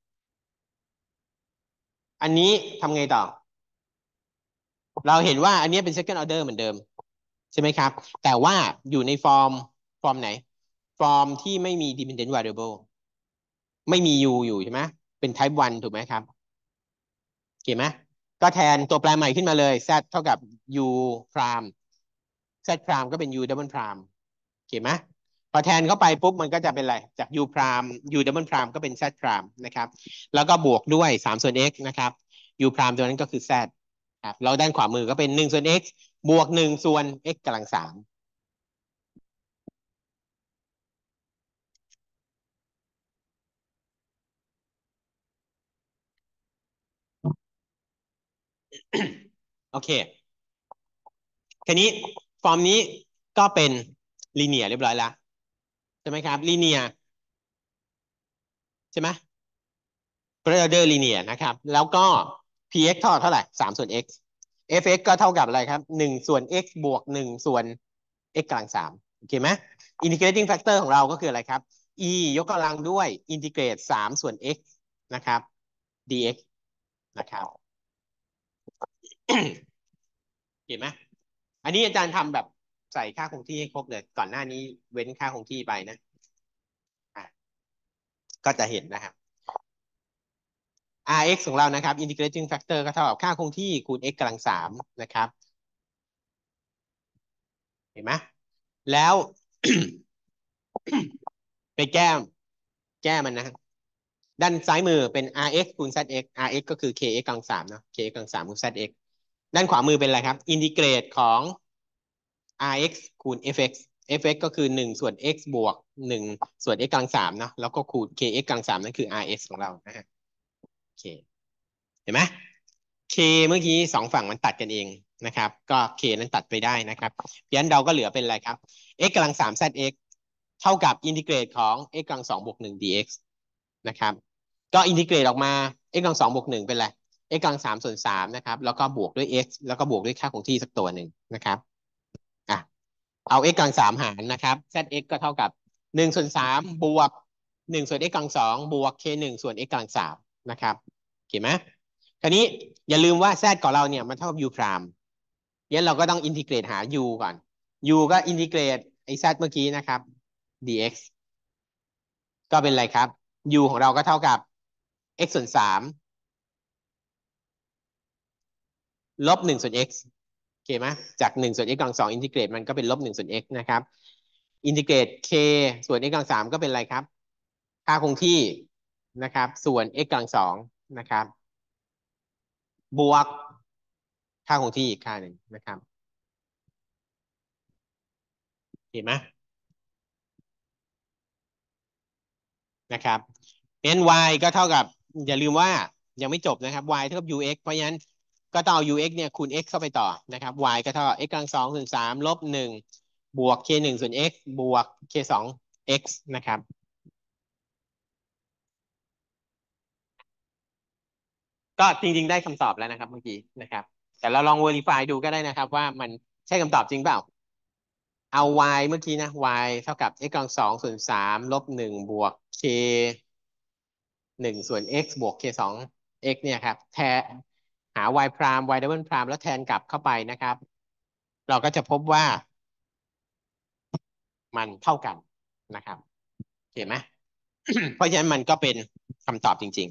อันนี้ทำไงต่อเราเห็นว่าอันนี้เป็น second order เหมือนเดิมใช่ไหมครับแต่ว่าอยู่ในฟอร์มฟอร์มไหนฟอร์มที่ไม่มี dependent variable ไม่มี u อยู่ใช่ไหมเป็น type วันถูกไหมครับเห็นไหมก็แทนตัวแปรใหม่ขึ้นมาเลย z เท่ากับ u prime z prime ก็เป็น u double prime เขียนไหมพอแทนเข้าไปปุ๊บมันก็จะเป็นอะไรจาก u prime u double prime ก็เป็น z prime นะครับแล้วก็บวกด้วยสามส่วน x นะครับ u prime ตัวนั้นก็คือ z ครับแล้วด้านขวามือก็เป็นหนึ่งส่วน x บวกหนึ่งส่วน x กำลังสามโอเคทีนี้ฟอร์มนี้ก็เป็นลีเนียเรียบร้อยแล้วใช่ไหมครับลีเนียใช่ไหม first order linear นะครับแล้วก็ px เท่าเท่าไหร่สามส่วน x fx ก็เท่ากับอะไรครับหนึ่งส่วน x บวกหนึ่งส่วน x กำลังสามโอเคไหม integrating factor ของเราก็คืออะไรครับ e ยกกำลังด้วย integrate สามส่วน x นะครับ dx นะครับเห็นไหมอันนี้อาจารย์ทำแบบใส่ค่าคงที่ให้ครบเลยก่อนหน้านี้เว้นค่าคงที่ไปนะอ่ะก็จะเห็นนะครับ rx ของเรานะครับ integrating factor ก็เท่ากับค่าคงที่คูณ x กำลังสามนะครับเห็นไหมแล้ว ไปแก้แก้มันนะด้านซ้ายมือเป็น rx คูณ zx rx ก็คือ kx กำลังสามเนาะ kx กำลังสามคูณ zx ด้านขวามือเป็นอะไรครับอินทิเกรตของ rx คูณ fx fx ก็คือหนึ่งส่วน x บวกหนึ่งส่วน x กำลังสามเนาะแล้วก็คูณ kx กำลังสามนั่นคือ rx ของเรานะฮะโอเคเห็นไหม k เมื่อกี้สองฝั่งมันตัดกันเองนะครับก็ k นั้นตัดไปได้นะครับเพราะฉะนั้นเราก็เหลือเป็นอะไรครับ x กำลังสาม zx เท่ากับอินทิเกรตของ x กำลังสองบวกหนึ่ง dx นะครับก็อินทิเกรตออกมา x กำลังสองบวกหนึ่งเป็นอะไร x กำลังสามส่วนสามนะครับแล้วก็บวกด้วย x แล้วก็บวกด้วยค่าคงที่สักตัวหนึ่งนะครับอ่ะเอา x กำลังสามหารนะครับ zx ก็เท่ากับหนึ่งส่วนสามบวกหนึ่งส่วน x กำลังสองบวก k หนึ่งส่วน x กำลังสามนะครับโอเคไหมคราวนี้อย่าลืมว่า z ของเราเนี่ยมันเท่ากับ u พรามงั้นเราก็ต้องอินทิเกรตหา u ก่อน u ก็อินทิเกรตไอ้ z เมื่อกี้นะครับ dx ก็เป็นอะไรครับ u ของเราก็เท่ากับ x ส่วนสามลบหนึ่งส่วน x โอเคไหมจากหนึ่งส่วน x กำลังสองอินทิเกรตมันก็เป็นลบหนึ่งส่วน x นะครับอินทิเกรต k ส่วน x กำลังสามก็เป็นอะไรครับค่าคงที่นะครับส่วน x กำลังสองนะครับบวกค่าคงที่อีกค่าหนึ่งนะครับเห็นไหมนะครับงั้น y ก็เท่ากับอย่าลืมว่ายังไม่จบนะครับ y เท่ากับ ux เพราะฉะนั้นก็ต้องเอา ux เนี่ยคูณ x เข้าไปต่อนะครับ y ก็เท่ากับ x กำลังสองส่วนสามลบหนึ่งบวก k หนึ่งส่วน x บวก k สอง x นะครับ ก็จริงๆได้คำตอบแล้วนะครับเมื่อกี้นะครับแต่เราลอง verify ดูก็ได้นะครับว่ามันใช่คำตอบจริงเปล่าเอา y เมื่อกี้นะ y เท่ากับ x กำลังสองส่วนสามลบหนึ่งบวก k หนึ่งส่วน x บวก k สอง x เนี่ยครับแทนหา y พราม y double พรามแล้วแทนกลับเข้าไปนะครับเราก็จะพบว่ามันเท่ากันนะครับเห็นไหมเพราะฉะนั้นมันก็เป็นคำตอบจริง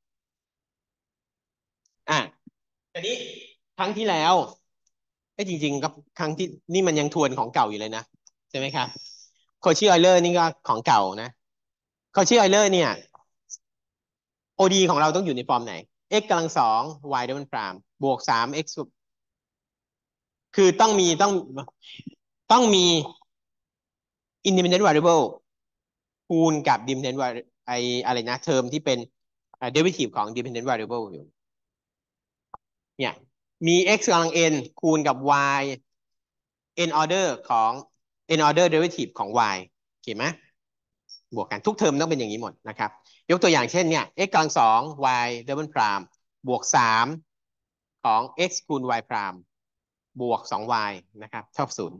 ๆอ่ะทีนี้ครั้งที่แล้วไอ้ยจริงๆก็ครั้งที่นี่มันยังทวนของเก่าอยู่เลยนะใช่ไหมครับโคชิออยเลอร์นี่ก็ของเก่านะโคชิออยเลอร์เนี่ย โอ ดี ของเราต้องอยู่ในฟอร์มไหน x กำลังสอง y ดับเบิลพรามบวกสาม x คือต้องมีต้องต้องมี independent variable คูณกับ dependent vari- ไออะไรนะเทอมที่เป็น derivative ของ dependent variable อยู่เนี่ยมี x กำลัง n คูณกับ y n order ของ n order derivative ของ y โอเคไหมบวกกันทุกเทอมต้องเป็นอย่างนี้หมดนะครับยกตัวอย่างเช่นเนี่ย x กำลังสอง y double prime บวกสามของ x คูณ y prime บวก สอง y นะครับเท่าศูนย์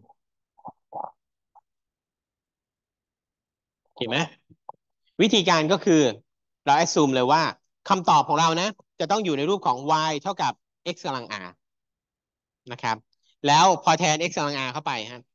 โอเคไหมวิธีการก็คือเรา assume เลยว่าคำตอบของเรานะจะต้องอยู่ในรูปของ y เท่ากับ x กำลัง r นะครับแล้วพอแทน x กำลัง r เข้าไปฮะ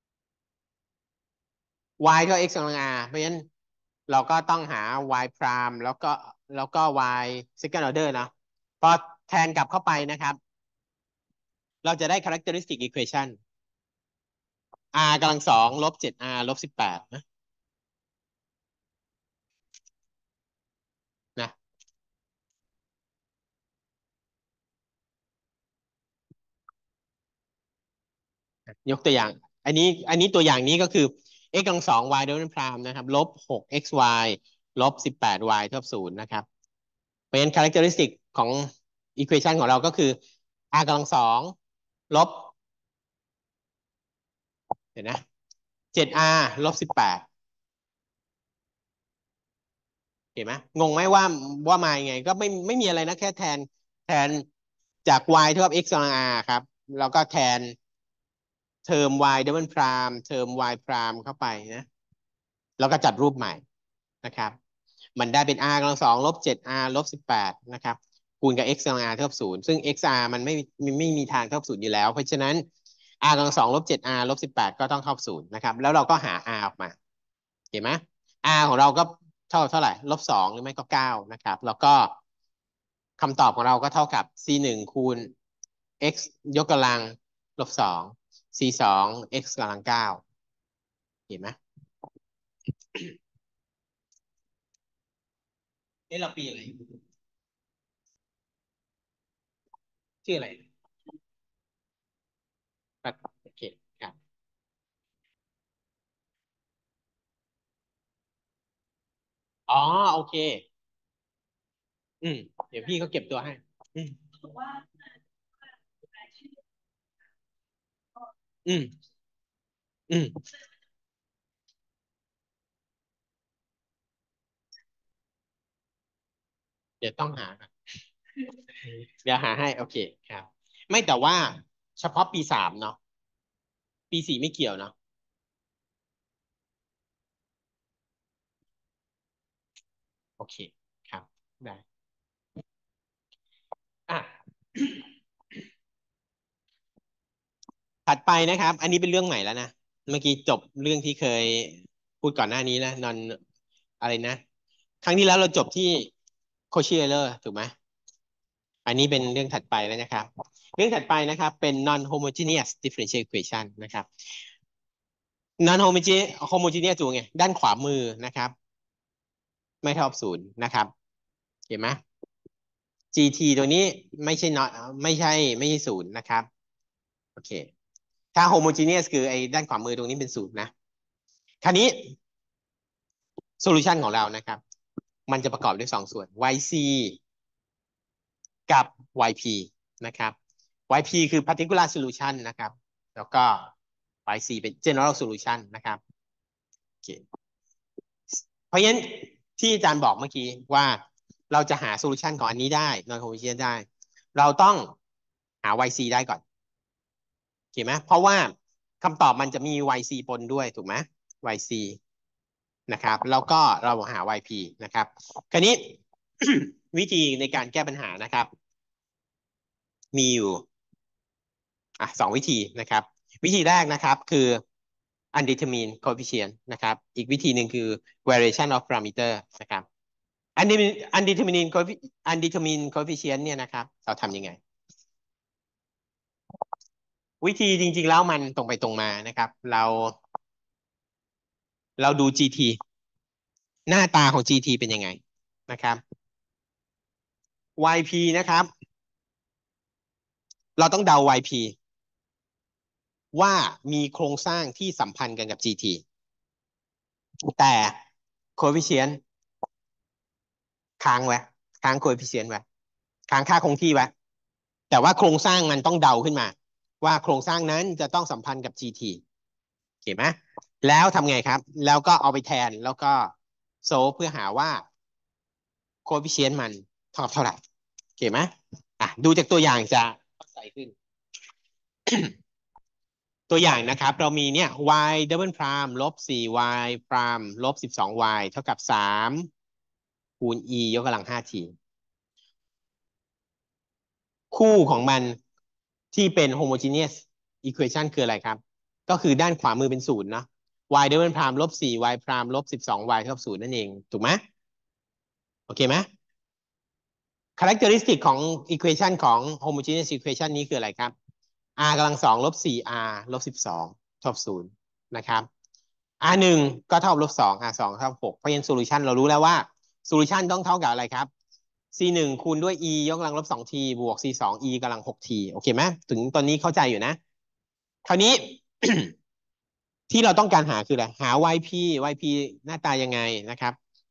y เท่า x กำลัง r เพราะฉะนั้นเราก็ต้องหา y prime แล้วก็แล้วก็ y second order นะพอแทนกลับเข้าไปนะครับเราจะได้ characteristic equation r กำลังสองลบเจ็ด r ลบสิบแปดนะนะยกตัวอย่างอันนี้อันนี้ตัวอย่างนี้ก็คือ x กำลังสอง y โดยเป็นพรามนะครับลบหก xy ลบสิบแปด y เท่ากับศูนย์นะครับเป็น characteristic ของ equation ของเราก็คือ r กำลังสองลบเดี๋ยวนะ เจ็ด r ลบสิบแปดเห็นไหมงงไหมว่าว่ามายังไงก็ไม่ไม่มีอะไรนะแค่แทนแทนจาก y เท่ากับ x กำลัง r ครับแล้วก็แทนเทอม y double prime เทอม y prime เข้าไปนะแล้วก็จัดรูปใหม่นะครับมันได้เป็น r กำลังสองลบเจ็ด r ลบสิบแปดนะครับคูณกับ x กำลัง r เท่ากับศูนย์ซึ่ง xr มันไม่ไม่ไม่มีทางเท่ากับศูนย์อยู่แล้วเพราะฉะนั้น r กำลังสองลบเจ็ด r ลบสิบแปดก็ต้องเท่ากับศูนย์นะครับแล้วเราก็หา r ออกมาเห็นไหม r ของเราก็เท่าเท่าไหร่ลบสองหรือไม่ก็เก้านะครับแล้วก็คำตอบของเราก็เท่ากับ c หนึ่งคูณ x ยกกำลังลบสอง c สอง x กำลังเก้าเห็นไหมเอ๊ะเราปีอะไรชื่ออะไรโอเคครับอ๋อโอเคอืมเดี๋ยวพี่เขาเก็บตัวให้อืมอืมอืมเดี๋ยวต้องหาครับเดี๋ยวหาให้โอเคครับไม่แต่ว่าเฉพาะปีสามเนาะปีสี่ไม่เกี่ยวเนาะโอเคครับได้อ่ะถัดไปนะครับอันนี้เป็นเรื่องใหม่แล้วนะเมื่อกี้จบเรื่องที่เคยพูดก่อนหน้านี้นะนอนอะไรนะครั้งที่แล้วเราจบที่โคชิเอเลอร์ถูกไหมอันนี้เป็นเรื่องถัดไปแล้วนะครับเรื่องถัดไปนะครับเป็น non homogeneous differential equation นะครับ non homogeneous homogeneous จูไงด้านขวามือนะครับไม่เท่ากับศูนย์นะครับเห็นไหม จี ที ตัวนี้ไม่ใช่ not ไม่ใช่ไม่ใช่ศูนย์นะครับโอเคถ้า homogeneous คือไอ้ด้านขวามือตรงนี้เป็นศูนย์นะคราวนี้ solution ของเรานะครับมันจะประกอบด้วยสองส่วน วาย ซี กับ วาย พี นะครับ วาย พี คือ particular solution นะครับแล้วก็ วาย ซี เป็น general solution นะครับโอเคเพราะฉะนั้นที่อาจารย์บอกเมื่อกี้ว่าเราจะหาโซลูชันของอันนี้ได้ non homogeneous ได้เราต้องหา วาย ซี ได้ก่อนโอเคไหมเพราะว่าคำตอบมันจะมี วาย ซี ปนด้วยถูกไหม วาย ซี นะครับแล้วก็เราหา วาย พี นะครับคราวนี้วิธีในการแก้ปัญหานะครับมีอยู่อ่ะสองวิธีนะครับวิธีแรกนะครับคือ undetermined coefficient นะครับอีกวิธีหนึ่งคือ variation of parameter นะครับ undetermined undetermined coefficient เนี่ยนะครับเราทำยังไงวิธีจริงๆแล้วมันตรงไปตรงมานะครับเราเราดู จี ที หน้าตาของ จี ที เป็นยังไงนะครับ วาย พี นะครับเราต้องเดา วาย พี ว่ามีโครงสร้างที่สัมพันธ์กันกับ จี ที แต่ coefficient ค้างไว้ค้าง coefficient ไว้ค้างค่าคงที่ไว้แต่ว่าโครงสร้างมันต้องเดาขึ้นมาว่าโครงสร้างนั้นจะต้องสัมพันธ์กับ จี ที โอเคไหมแล้วทำไงครับแล้วก็เอาไปแทนแล้วก็โซลเพื่อหาว่า coefficient มันเท่ากับเท่าไหร่โอเคไหมอ่ะดูจากตัวอย่างจะเข้าใจขึ้น ตัวอย่างนะครับเรามีเนี่ย y double prime ลบ สี่ y prime ลบ สิบสอง y เท่ากับ สามคูณ e ยกกำลัง ห้า t คู่ของมันที่เป็น homogeneous equation คืออะไรครับก็คือด้านขวามือเป็นศูนย์เนาะ y double prime ลบ สี่ y prime ลบ สิบสอง y เท่ากับศูนย์นั่นเองถูกไหมโอเคไหม characteristic ของ equation ของ homogeneous equation นี้คืออะไรครับ r กำลังสองลบ สี่ r ลบ สิบสองเท่ากับศูนย์นะครับ r หนึ่งก็เท่ากับลบสอง r สองเท่ากับหกเพราะฉะนั้น solution เรารู้แล้วว่า solution ต้องเท่ากับอะไรครับ c หนึ่งคูณด้วย e ยกกำลังลบสอง t บวก c สอง e กำลังหก t โอเคไหมถึงตอนนี้เข้าใจอยู่นะคราวนี้ ที่เราต้องการหาคืออะไรหา ย พี วาย พี หน้าตายังไงนะครับ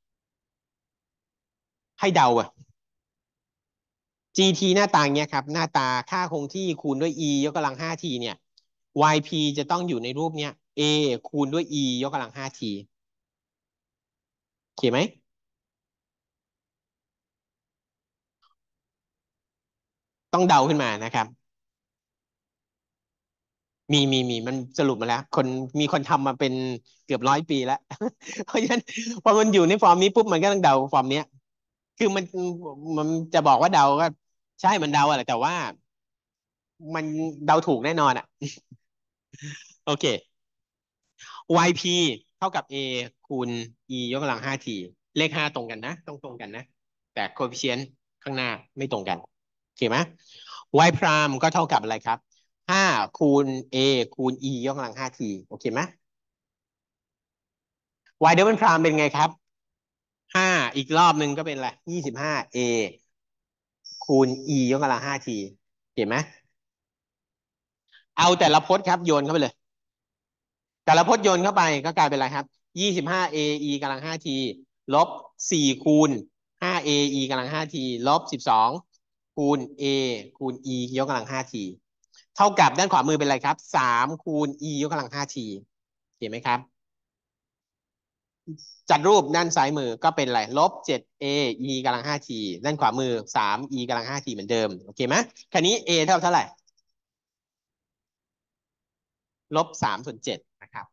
ให้เดาอะ จี ที หน้าตาอย่างเงี้ยครับหน้าตาค่าคงที่คูณด้วย e ยกกำลัง ห้า t เนี่ย วาย พี จะต้องอยู่ในรูปเนี้ย a คูณด้วย e ยกกำลัง ห้า t โอเคไหมต้องเดาขึ้นมานะครับมีมีมีมันสรุปมาแล้วคนมีคนทำมาเป็นเกือบร้อยปีแล้วเพราะฉะนั้นพอมันอยู่ในฟอร์มนี้ปุ๊บมันก็ต้องเดาฟอร์มเนี้ยคือมันมันจะบอกว่าเดาก็ใช่มันเดาอะไรแต่ว่ามันเดาถูกแน่นอนอ่ะโอเค วาย พี เท่ากับ a คูณ e ยกกำลัง ห้า t เลขห้าตรงกันนะต้องตรงกันนะแต่ coefficient ข้างหน้าไม่ตรงกันโอเคไหม y prime ก็เท่ากับอะไรครับห้าคูณ a คูณ e ยกกำลัง ห้า t โอเคไหม y double prime เป็นไงครับห้าอีกรอบหนึ่งก็เป็นอะไรยี่สิบห้า a คูณ e ยกกำลัง ห้า t เห็นไหมเอาแต่ละพจน์ครับโยนเข้าไปเลย แต่ละพจน์โยนเข้าไปก็กลายเป็นอะไรครับยี่สิบห้า a e กำลัง ห้า t ลบสี่คูณห้า a e กำลัง ห้า t ลบสิบสองคูณ a คูณ e ยกกำลัง ห้า t เท่ากับด้านขวามือเป็นอะไรครับสามคูณ e ยกกำลัง ห้า t เห็นไหมครับจัดรูปด้านซ้ายมือก็เป็นอะไรลบเจ็ด a e กำลังห้า t ด้านขวามือสาม e กำลังห้า t เหมือนเดิมโอเคไหมคราวนี้ a เท่าเท่าไหร่ลบสามส่วนเจ็ดนะครับ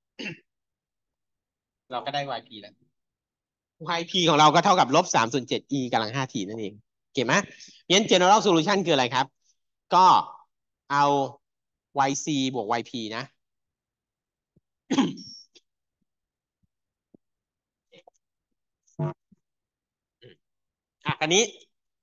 เราก็ได้ yp แล้ว yp ของเราก็เท่ากับลบสามส่วนเจ็ด e กำลังห้า t นั่นเองเก็บไหมงั้น general solution คืออะไรครับก็เอา yc บวก yp นะอ่ะคราวนี้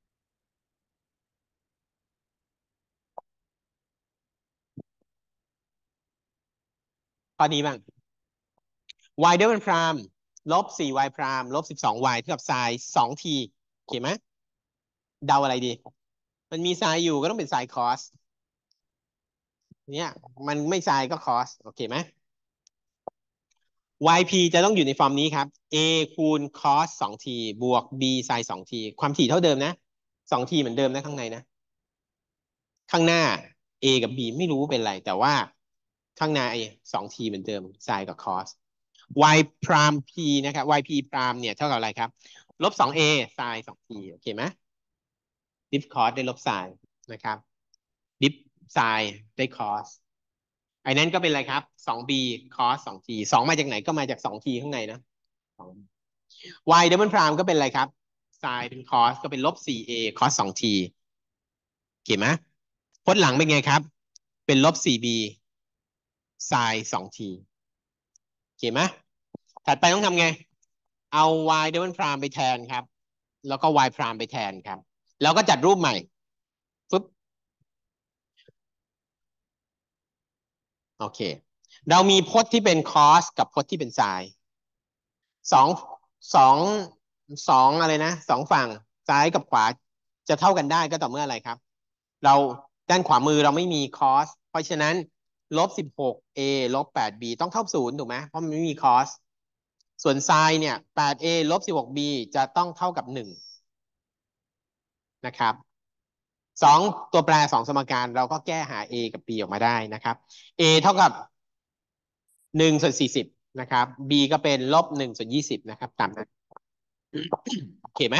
ข้อนี้บ้าง y ด้วยเป็นพรามลบ สี่ y พรามลบ สิบสอง y เท่ากับไซน์สอง t โอเคไหมเดาอะไรดีมันมีไซน์อยู่ก็ต้องเป็นไซน์คอสเนี่ยมันไม่ไซน์ก็คอสโอเคไหม yp จะต้องอยู่ในฟอร์มนี้ครับ a คูณ cos สอง t บวก b sin สอง t ความถี่เท่าเดิมนะสอง t เหมือนเดิมนะข้างในนะข้างหน้า a กับ b ไม่รู้เป็นไรแต่ว่าข้างในสอง t เหมือนเดิม sin กับ cos y พราม p นะครับ yp พรามเนี่ยเท่ากับอะไรครับลบ สอง a sin สอง t โอเคไหมดิฟ cos ได้ลบ sin นะครับดิฟ sin ได้ cos ไอ้นั้นก็เป็นอะไรครับ สอง b cos สอง t สองมาจากไหนก็มาจากสอง t ข้างในนะ y double prime ก็เป็นอะไรครับ sin เป็น cos ก็เป็นลบ สี่ a cos สอง t เก็บไหมพจน์หลังเป็นไงครับ เป็นลบ สี่ b sin สอง t เก็บไหมถัดไปต้องทำไง เอา y double prime ไปแทนครับ แล้วก็ y prime ไปแทนครับ แล้วก็จัดรูปใหม่ฟึบโอเค เรามีพจน์ที่เป็น cos กับพจน์ที่เป็น sin สองสองสองอะไรนะสองฝั่งซ้ายกับขวาจะเท่ากันได้ก็ต่อเมื่ออะไรครับเราด้านขวามือเราไม่มีคอสเพราะฉะนั้นลบสิบหกเอลบแปดบีต้องเท่าศูนย์ถูกไหมเพราะมันไม่มีคอสส่วนไซน์เนี่ยแปดเอลบสิบหกบีจะต้องเท่ากับหนึ่งนะครับสองตัวแปรสองสมการเราก็แก้หา a กับ b ออกมาได้นะครับ a เท่ากับหนึ่งส่วนสี่สิบนะครับ b ก็เป็นลบหนึ่งส่วนยี่สิบนะครับตามนั้นโอเคไหม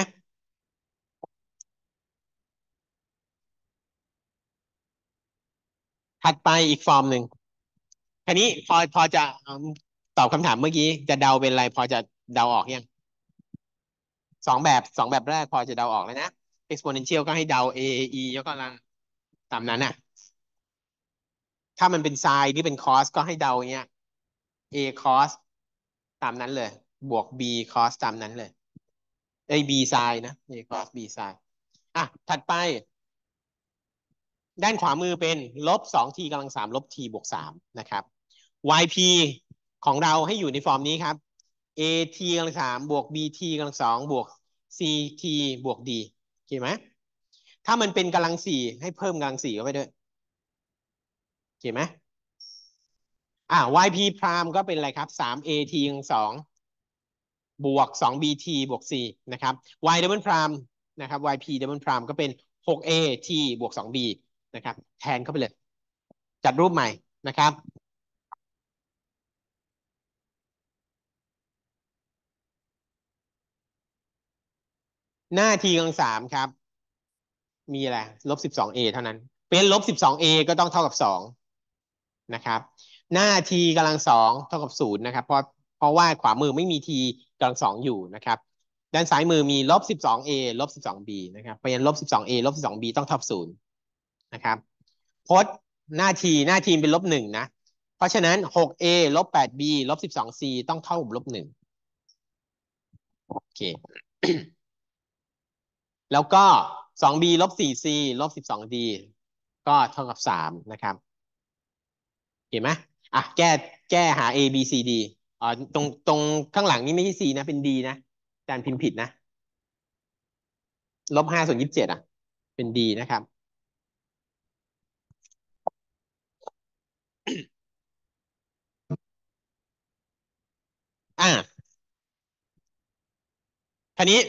ถัดไปอีกฟอร์มหนึ่งทีนี้พอพอจะตอบคำถามเมื่อกี้จะเดาเป็นอะไรพอจะเดาออกยังสองแบบสองแบบแรกพอจะเดาออกแล้วนะ exponential ก็ให้เดา a e ยกกำลังตามนั้นน่ะถ้ามันเป็น sin หรือเป็น cos ก็ให้เดาอย่างเงี้ย a cos ตามนั้นเลยบวก b cos ตามนั้นเลยไอ้ b sin นะ a cos b sin อ่ะถัดไปด้านขวามือเป็นลบสอง t กำลังสามลบ t บวกสามนะครับ yp ของเราให้อยู่ในฟอร์มนี้ครับ at กำลังสามบวก bt กำลังสองบวก ct บวก d โอเคไหมถ้ามันเป็นกำลังสี่ให้เพิ่มกำลังสี่เข้าไปด้วยโอเคไหมอ่า yp พรามก็เป็นอะไรครับสาม at กำลังสองบวกสอง bt บวก c นะครับ y double prime นะครับ yp double prime ก็เป็นหก at บวกสอง b นะครับแทนเข้าไปเลยจัดรูปใหม่นะครับหน้า t กำลังสามครับมีอะไรลบสิบสอง a เท่านั้นเป็นลบสิบสอง a ก็ต้องเท่ากับสองนะครับหน้า t กำลังสองเท่ากับศูนย์นะครับเพราะเพราะว่าขวามือไม่มี t กำลังสองอยู่นะครับด้านซ้ายมือมีลบสิบสอง a ลบสิบสอง b นะครับเพราะฉะนั้นลบสิบสอง a ลบสิบสอง b ต้องเท่ากับศูนย์นะครับพจน์หน้า t หน้า t เป็นลบหนึ่งนะเพราะฉะนั้นหก a ลบแปด b ลบสิบสอง c ต้องเท่ากับลบหนึ่งโอเคแล้วก็ สอง b ลบสี่ c ลบสิบสอง d ก็เท่ากับสามนะครับเห็นไหมอ่ะแก้แก้หา a b c d อ๋อตรงตรงข้างหลังนี่ไม่ใช่ c นะเป็น d นะอาจารย์พิมพ์ผิดนะลบห้าส่วนยี่สิบเจ็ดอ่ะเป็น d นะครับอ่ะทีนี้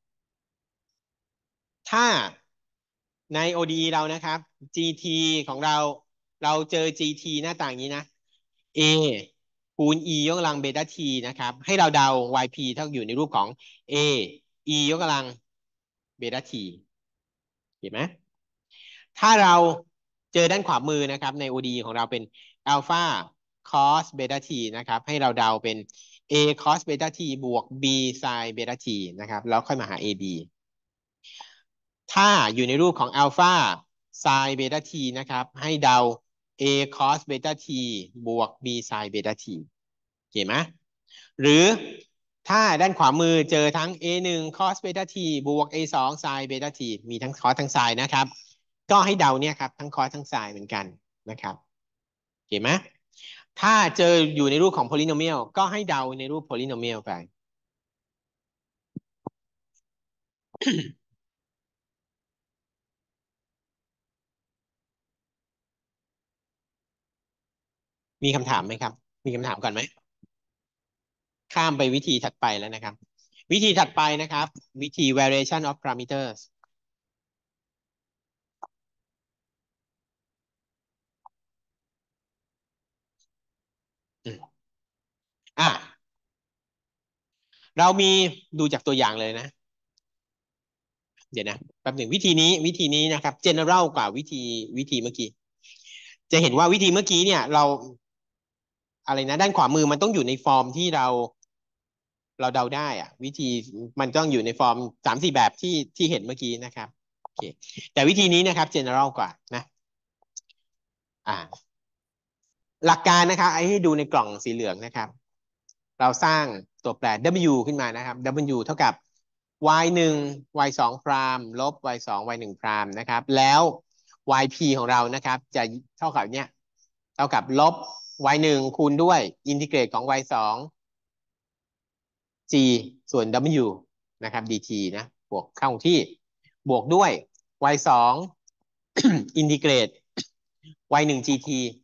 ถ้าใน โอ ดี อี เรานะครับ จี ที ของเราเราเจอ จี ที หน้าต่างนี้นะ A คูณ e ยกกำลังเบต้า t นะครับให้เราเดา yp เท่าอยู่ในรูปของ a e ยกกำลังเบต้า t เห็นไหมถ้าเราเจอด้านขวามือนะครับใน โอ ดี ของเราเป็น alpha cos beta t นะครับให้เราเดาเป็น a cos beta t บวก b sin beta t นะครับแล้วค่อยมาหา ab ถ้าอยู่ในรูปของ alpha sin beta t นะครับให้เดา a cos beta t บวก b sin beta t เห็นไหมหรือถ้าด้านขวามือเจอทั้ง a หนึ่ง cos beta t บวก a สอง sin beta t มีทั้ง cos ทั้ง sin นะครับก็ให้เดาเนี่ยครับทั้ง cos ทั้ง sin เหมือนกันนะครับเห็นไหมถ้าเจออยู่ในรูปของ polynomial ก็ให้เดาในรูป polynomial ไปมีคำถามไหมครับมีคำถามก่อนไหมข้ามไปวิธีถัดไปแล้วนะครับวิธีถัดไปนะครับวิธี variation of parameters อืมอ่ะเรามีดูจากตัวอย่างเลยนะเดี๋ยวนะแป๊บหนึ่งวิธีนี้วิธีนี้นะครับ general กว่าวิธีวิธีเมื่อกี้จะเห็นว่าวิธีเมื่อกี้เนี่ยเราอะไรนะด้านขวามือมันต้องอยู่ในฟอร์มที่เราเราเดาได้อะวิธีมันต้องอยู่ในฟอร์มสามสี่แบบที่ที่เห็นเมื่อกี้นะครับโอเคแต่วิธีนี้นะครับ general กว่านะอ่าหลักการนะครับไอ้ให้ดูในกล่องสีเหลืองนะครับเราสร้างตัวแปร w ขึ้นมานะครับ w เท่ากับ y หนึ่ง y สองพรามลบ y สอง y หนึ่งพรามนะครับแล้ว yp ของเรานะครับจะเท่ากับเนี้ยเท่ากับลบ y หนึ่งคูณด้วยอินทิเกรตของ y สอง g ส่วน w นะครับ dt นะบวกเข้าที่บวกด้วย y สองอินทิเกรต y หนึ่ง gt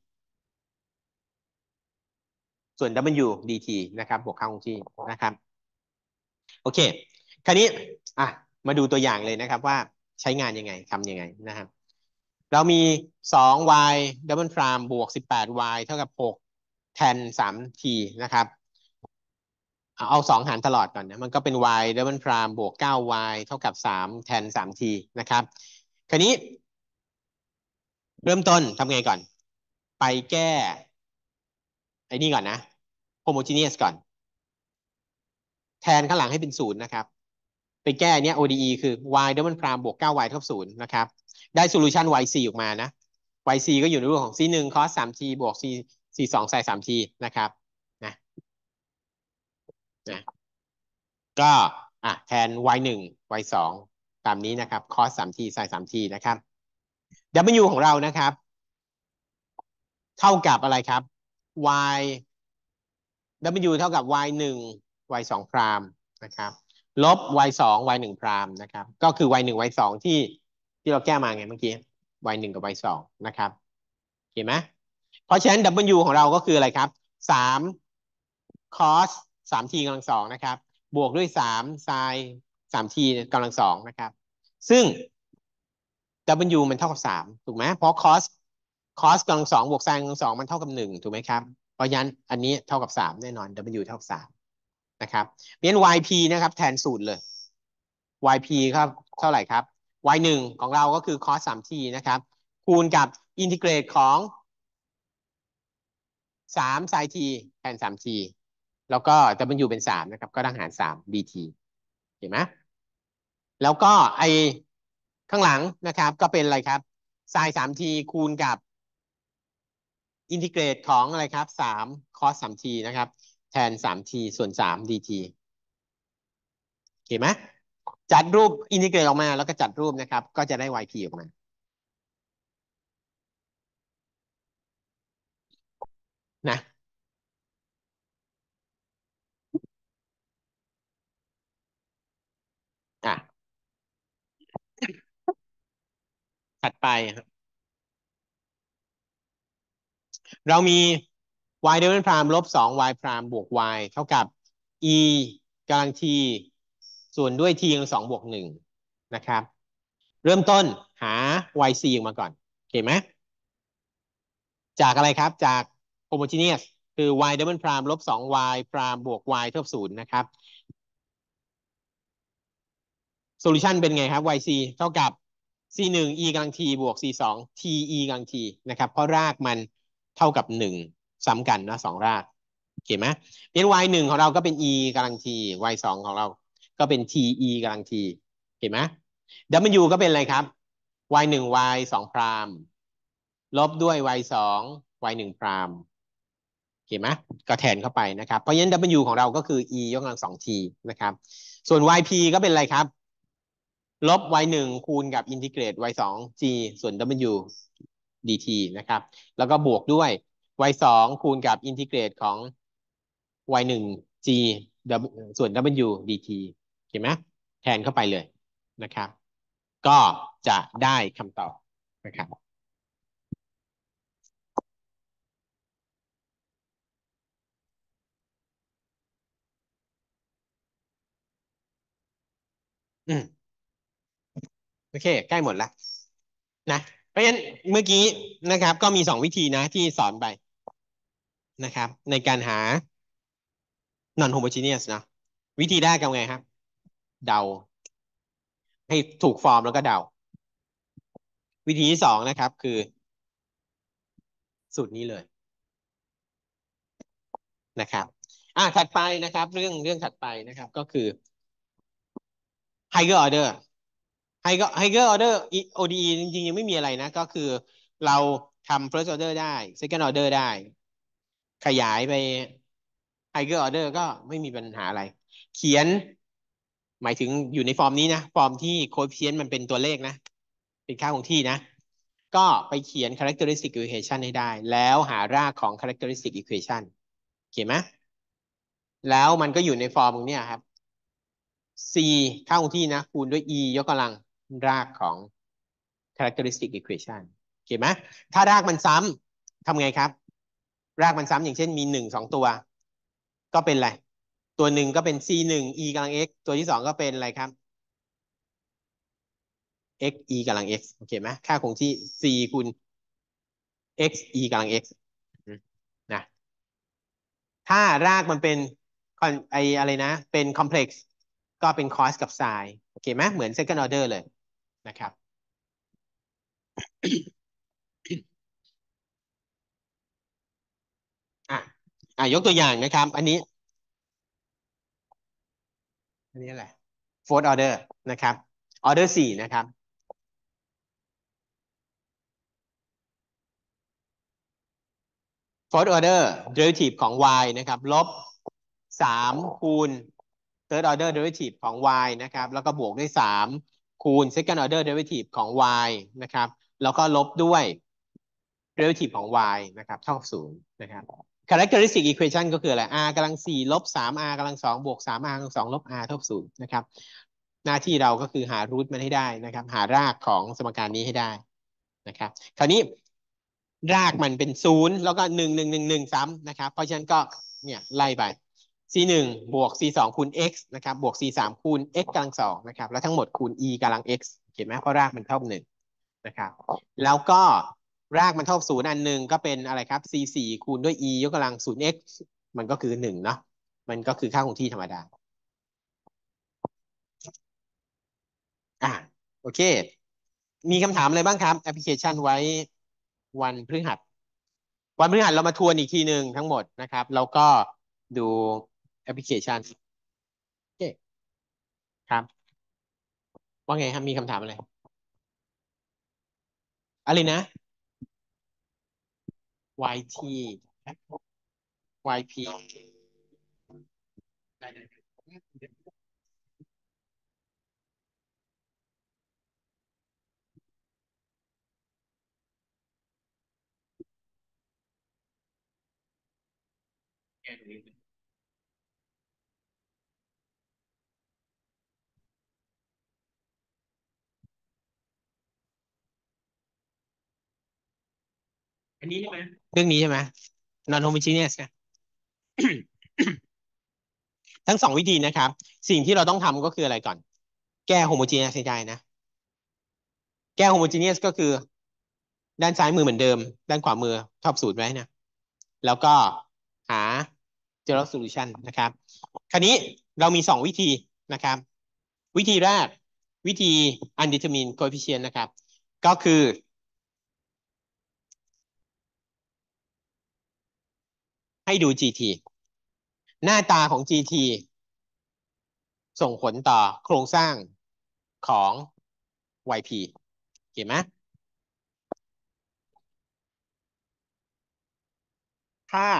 ส่วน w dt นะครับบวกค่าคงที่นะครับโอเคคราวนี้อ่ะมาดูตัวอย่างเลยนะครับว่าใช้งานยังไงทำยังไงนะครับเรามี สอง y double prime บวก สิบแปด y เท่ากับ หก tan สาม t นะครับเอาเอาสองหารตลอดก่อนนะมันก็เป็น y double prime บวก เก้า y เท่ากับ สาม tan สาม t นะครับคราวนี้เริ่มต้นทำไงก่อนไปแก้ไอ้นี่ก่อนนะ homogeneous ก่อนแทนข้างหลังให้เป็นศูนย์นะครับ ไปแก้เนี้ย โอ ดี อี คือ y double prime บวก เก้า y เท่ากับศูนย์นะครับได้โซลูชัน y c ออกมานะ y c ก็อยู่ในรูปของ c หนึ่ง cos สาม t บวก c c สอง sin สาม t นะครับนะนะก็อ่ะแทน y หนึ่ง y สองตามนี้นะครับ cos สาม t sin สาม t นะครับ w ของเรานะครับเท่ากับอะไรครับ y w เท่ากับ y หนึ่ง y สองพรามนะครับลบ y สอง y หนึ่งพรามนะครับก็คือ y หนึ่ง y สองที่ที่เราแก้มาไงเมื่อกี้ y หนึ่งกับ y สองนะครับเห็นไหมเพราะฉะนั้น w ของเราก็คืออะไรครับสาม cos สาม t กำลังสองนะครับบวกด้วยสาม sin สาม t กำลังสองนะครับซึ่ง w มันเท่ากับสามถูกไหมเพราะ cos cos กำลังสองบวก sin กำลังสองมันเท่ากับหนึ่งถูกไหมครับเพราะฉะนั้นอันนี้เท่ากับสามแน่นอน w เท่ากับสามนะครับเพราะฉะนั้น yp นะครับแทนสูตรเลย yp ครับเท่าไหร่ครับ y หนึ่งของเราก็คือ cos สาม t นะครับคูณกับอินทิเกรตของสาม sin t แทนสาม t แล้วก็ w เป็นสามนะครับก็ต้องหารสาม bt เห็นไหมแล้วก็ไอข้างหลังนะครับก็เป็นอะไรครับ sin สาม t คูณกับอินทิเกรตของอะไรครับสาม cos สาม t นะครับแทนสาม t ส่วนสาม dt เห็นไหมจัดรูปอินทิเกรตออกมาแล้วก็จัดรูปนะครับก็จะได้ yp ออกมานะอ่ะถัดไปเรามี y เด v พรามลบสอง y พรามบวก y เท่ากับ e กำลัง t ส่วนด้วย t กำลังสองบวกหนึ่งนะครับเริ่มต้นหา yc ออกมาก่อนโอเคไหมจากอะไรครับจาก homogeneous คือ y double prime ลบ สอง y prime บวก y เท่ากับศูนย์นะครับโซลูชันเป็นไงครับ yc เท่ากับ c หนึ่ง e กำลัง t บวก c สอง t e กำลัง t นะครับเพราะรากมันเท่ากับหนึ่งซ้ำกันนะสองรากโอเคไหมเป็น y หนึ่งของเราก็เป็น e กำลัง t y สองของเราก็เป็น t e กำลัง t เห็นไหม w ก็เป็นอะไรครับ y หนึ่ง y สองพรามลบด้วย y สอง y หนึ่งพรามเห็นไหมก็แทนเข้าไปนะครับเพราะฉะนั้น w ของเราก็คือ e ยกกำลังสอง t นะครับส่วน yp ก็เป็นอะไรครับลบ y หนึ่งคูณกับอินทิเกรต y สอง g ส่วน w dt นะครับแล้วก็บวกด้วย y สองคูณกับอินทิเกรตของ y หนึ่ง g ส่วน w dt เห็นไหมแทนเข้าไปเลยนะครับก็จะได้คำตอบนะครับอืมโอเคใกล้หมดแล้วนะเพราะฉะนั้นเมื่อกี้นะครับก็มีสองวิธีนะที่สอนไปนะครับในการหา non homogeneous นะวิธีแรกทำไงครับเดาให้ถูกฟอร์มแล้วก็เดาวิธีที่สองนะครับคือสูตรนี้เลยนะครับอ่ะถัดไปนะครับเรื่องเรื่องถัดไปนะครับก็คือ higher order higher higher order โอ ดี อี จริงๆยังไม่มีอะไรนะก็คือเราทำ first order ได้ second order ได้ขยายไป higher order ก็ไม่มีปัญหาอะไรเขียนหมายถึงอยู่ในฟอร์มนี้นะฟอร์มที่ coefficient มันเป็นตัวเลขนะเป็นค่าคงที่นะก็ไปเขียน characteristic equation ให้ได้แล้วหารากของ characteristic equation เขียนไหมแล้วมันก็อยู่ในฟอร์มตรงนี้ครับ c ค่าคงที่นะคูณด้วย e ยกกำลังรากของ characteristic equation เห็นไหมถ้ารากมันซ้ำทำไงครับรากมันซ้ำอย่างเช่นมีหนึ่งสองตัวก็เป็นอะไรตัวหนึ่งก็เป็น c หนึ่ง e กำลัง x ตัวที่สองก็เป็นอะไรครับ x e กำลัง x โอเคไหมค่าคงที่ c คูณ x e กำลัง x นะถ้ารากมันเป็นไออะไรนะเป็น complex ก็เป็น cos กับ sin โอเคไหมเหมือน second order เลยนะครับอ่ะอ่ะยกตัวอย่างนะครับอันนี้อันนี้อะไร fourth order นะครับ order สี่นะครับ fourth order derivative ของ y นะครับลบสามคูณ third order derivative ของ y นะครับแล้วก็บวกด้วยสามคูณ second order derivative ของ y นะครับแล้วก็ลบด้วย derivative ของ y นะครับเท่ากับศูนย์นะครับ characteristic equation ก็คืออะไร r กำลังสี่ลบสาม r กำลังสองบวกสาม r กำลังสองลบ r เท่ากับศูนย์นะครับหน้าที่เราก็คือหา root มันให้ได้นะครับหารากของสมการนี้ให้ได้นะครับคราวนี้รากมันเป็นศูนย์แล้วก็หนึ่งหนึ่งหนึ่งหนึ่งซ้ำนะครับเพราะฉะนั้นก็เนี่ยไล่ไป c หนึ่งบวก c สองคูณ x นะครับบวก c สามคูณ x กำลังสองนะครับแล้วทั้งหมดคูณ e กำลัง x เห็นไหมเพราะรากมันเท่ากับหนึ่งนะครับแล้วก็รากมันเท่ากับศูนย์อันหนึ่งก็เป็นอะไรครับ c สี่คูณด้วย e ยกกำลังศูนย์ x มันก็คือหนึ่งเนาะมันก็คือค่าคงที่ธรรมดาอ่าโอเคมีคำถามอะไรบ้างครับแอปพลิเคชันไว้วันพฤหัสวันพฤหัสเรามาทวนอีกทีหนึ่งทั้งหมดนะครับแล้วก็ดูแอปพลิเคชันโอเคครับว่าไงครับมีคำถามอะไรอะไรนะ วาย ที วาย พี ได้ได้แก้ตรงนี้อันนี้ใช่ไหมเรื่องนี้ใช่ไหม non homogeneous นะทั้งสองวิธีนะครับสิ่งที่เราต้องทำก็คืออะไรก่อนแก้ homogeneous ให้ได้นะแก้ homogeneous ก็คือด้านซ้ายมือเหมือนเดิมด้านขวามือทอบสูตรไว้นะแล้วก็หา general solution นะครับคราวนี้เรามีสองวิธีนะครับวิธีแรกวิธี undetermined coefficient นะครับก็คือให้ดู จี ที หน้าตาของ จี ที ส่งผลต่อโครงสร้างของ วาย พี เห็นไหมถ้า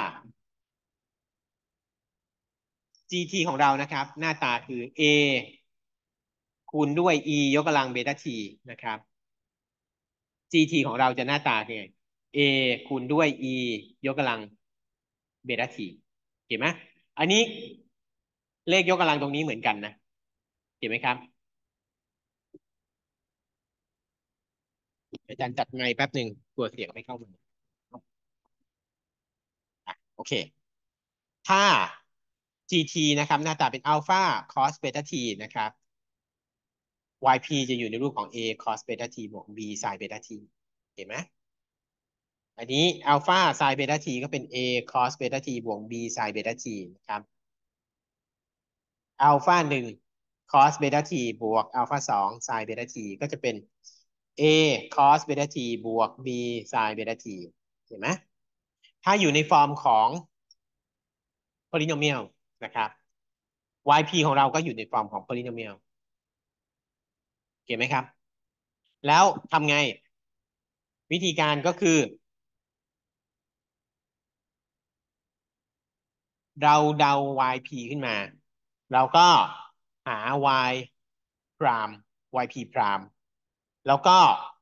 จี ที ของเรานะครับหน้าตาคือ A คูณด้วย E ยกกำลังเบต้า T นะครับ จี ที ของเราจะหน้าตาคือไง A คูณด้วย E ยกกำลังเบต้า T เห็นไหมอันนี้เลขยกกำลังตรงนี้เหมือนกันนะเห็นไหมครับอาจารย์จัดไมค์แป๊บหนึ่งกลัวเสียงไม่เข้ามาอ่ะโอเคถ้า จี ที นะครับหน้าตาเป็นอัลฟาคอสเบต้า T นะครับ วาย พี จะอยู่ในรูปของ A cos เบต้า T บวก B sin เบต้า T เห็นไหมอันนี้อัลฟา sin เบต้า T ก็เป็น A cos เบต้า T บวก B sin เบต้า T นะครับอัลฟาหนึ่ง cos เบต้า T บวกอัลฟาสอง sin เบต้า T ก็จะเป็น A cos เบต้า T บวก B sin เบต้า T เห็นไหมถ้าอยู่ในฟอร์มของ polynomial นะครับ วาย พี ของเราก็อยู่ในฟอร์มของ polynomial เห็นไหมครับแล้วทำไงวิธีการก็คือ เราเดา วาย พี ขึ้นมา เราก็หา y พราม วาย พี พรามแล้วก็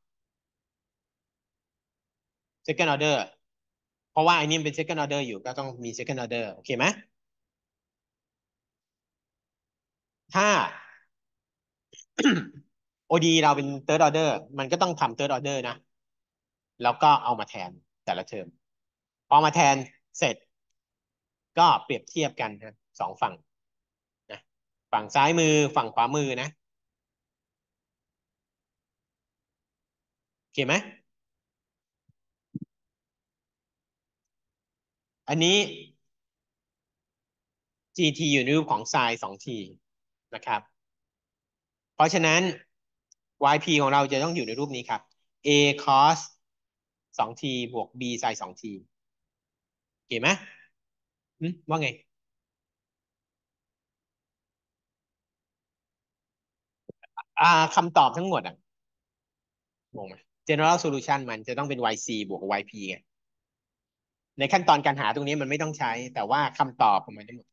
second order เพราะว่าอันนี้เป็น second order อยู่ก็ต้องมี second order โอเคไหมถ้า โอ ดี เราเป็น third order มันก็ต้องทำ third order นะแล้วก็เอามาแทนแต่ละเทอมพอมาแทนเสร็จก็เปรียบเทียบกันนะสองฝั่งนะฝั่งซ้ายมือฝั่งขวามือนะโอเคไหมอันนี้ จี ที อยู่ในรูปของ sin สอง t นะครับเพราะฉะนั้น วาย พี ของเราจะต้องอยู่ในรูปนี้ครับ A cos สอง t บวก B sin สอง t เห็นไหมหึว่าไงอ่าคำตอบทั้งหมดอ่ะงงไหม general solution มันจะต้องเป็น วาย ซี บวก วาย พี ไงในขั้นตอนการหาตรงนี้มันไม่ต้องใช้แต่ว่าคำตอบของมันทั้งหมด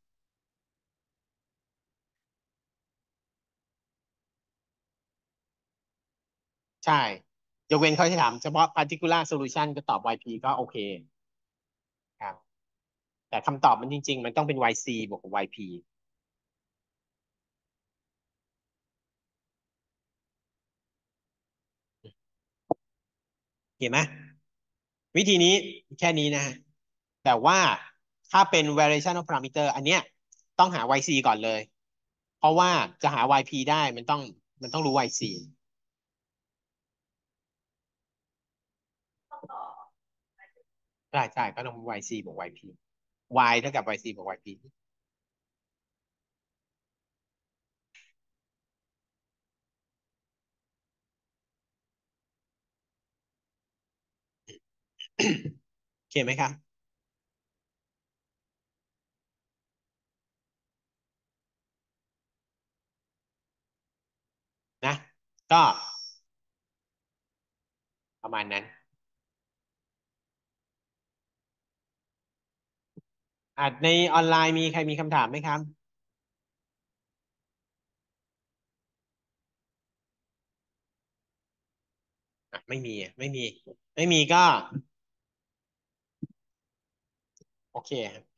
ใช่ยกเว้นเขาจะถามเฉพาะ particular solution ก็ตอบ วาย พี ก็โอเคครับแต่คำตอบมันจริงๆมันต้องเป็น วาย ซี บวก วาย พี เห็นไหมวิธีนี้แค่นี้นะฮะแต่ว่าถ้าเป็น variation of parameter อันเนี้ยต้องหา วาย ซี ก่อนเลยเพราะว่าจะหา วาย พี ได้มันต้องมันต้องรู้ วาย ซี ใช่ใช่ก็ต้อง วาย ซี บวก วาย พี y เท่ากับ วาย ซี บวก วาย พี โอเคไหมครับนะก็ประมาณนั้นอ่ะในออนไลน์มีใครมีคำถามไหมครับอ่ะไม่มีไม่มีไม่มีก็โอเค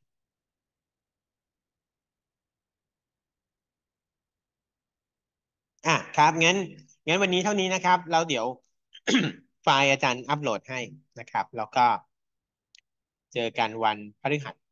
อ่ะครับงั้นงั้นวันนี้เท่านี้นะครับแล้วเดี๋ยวไฟล์อาจารย์อัปโหลดให้นะครับแล้วก็เจอกันวันพฤหัส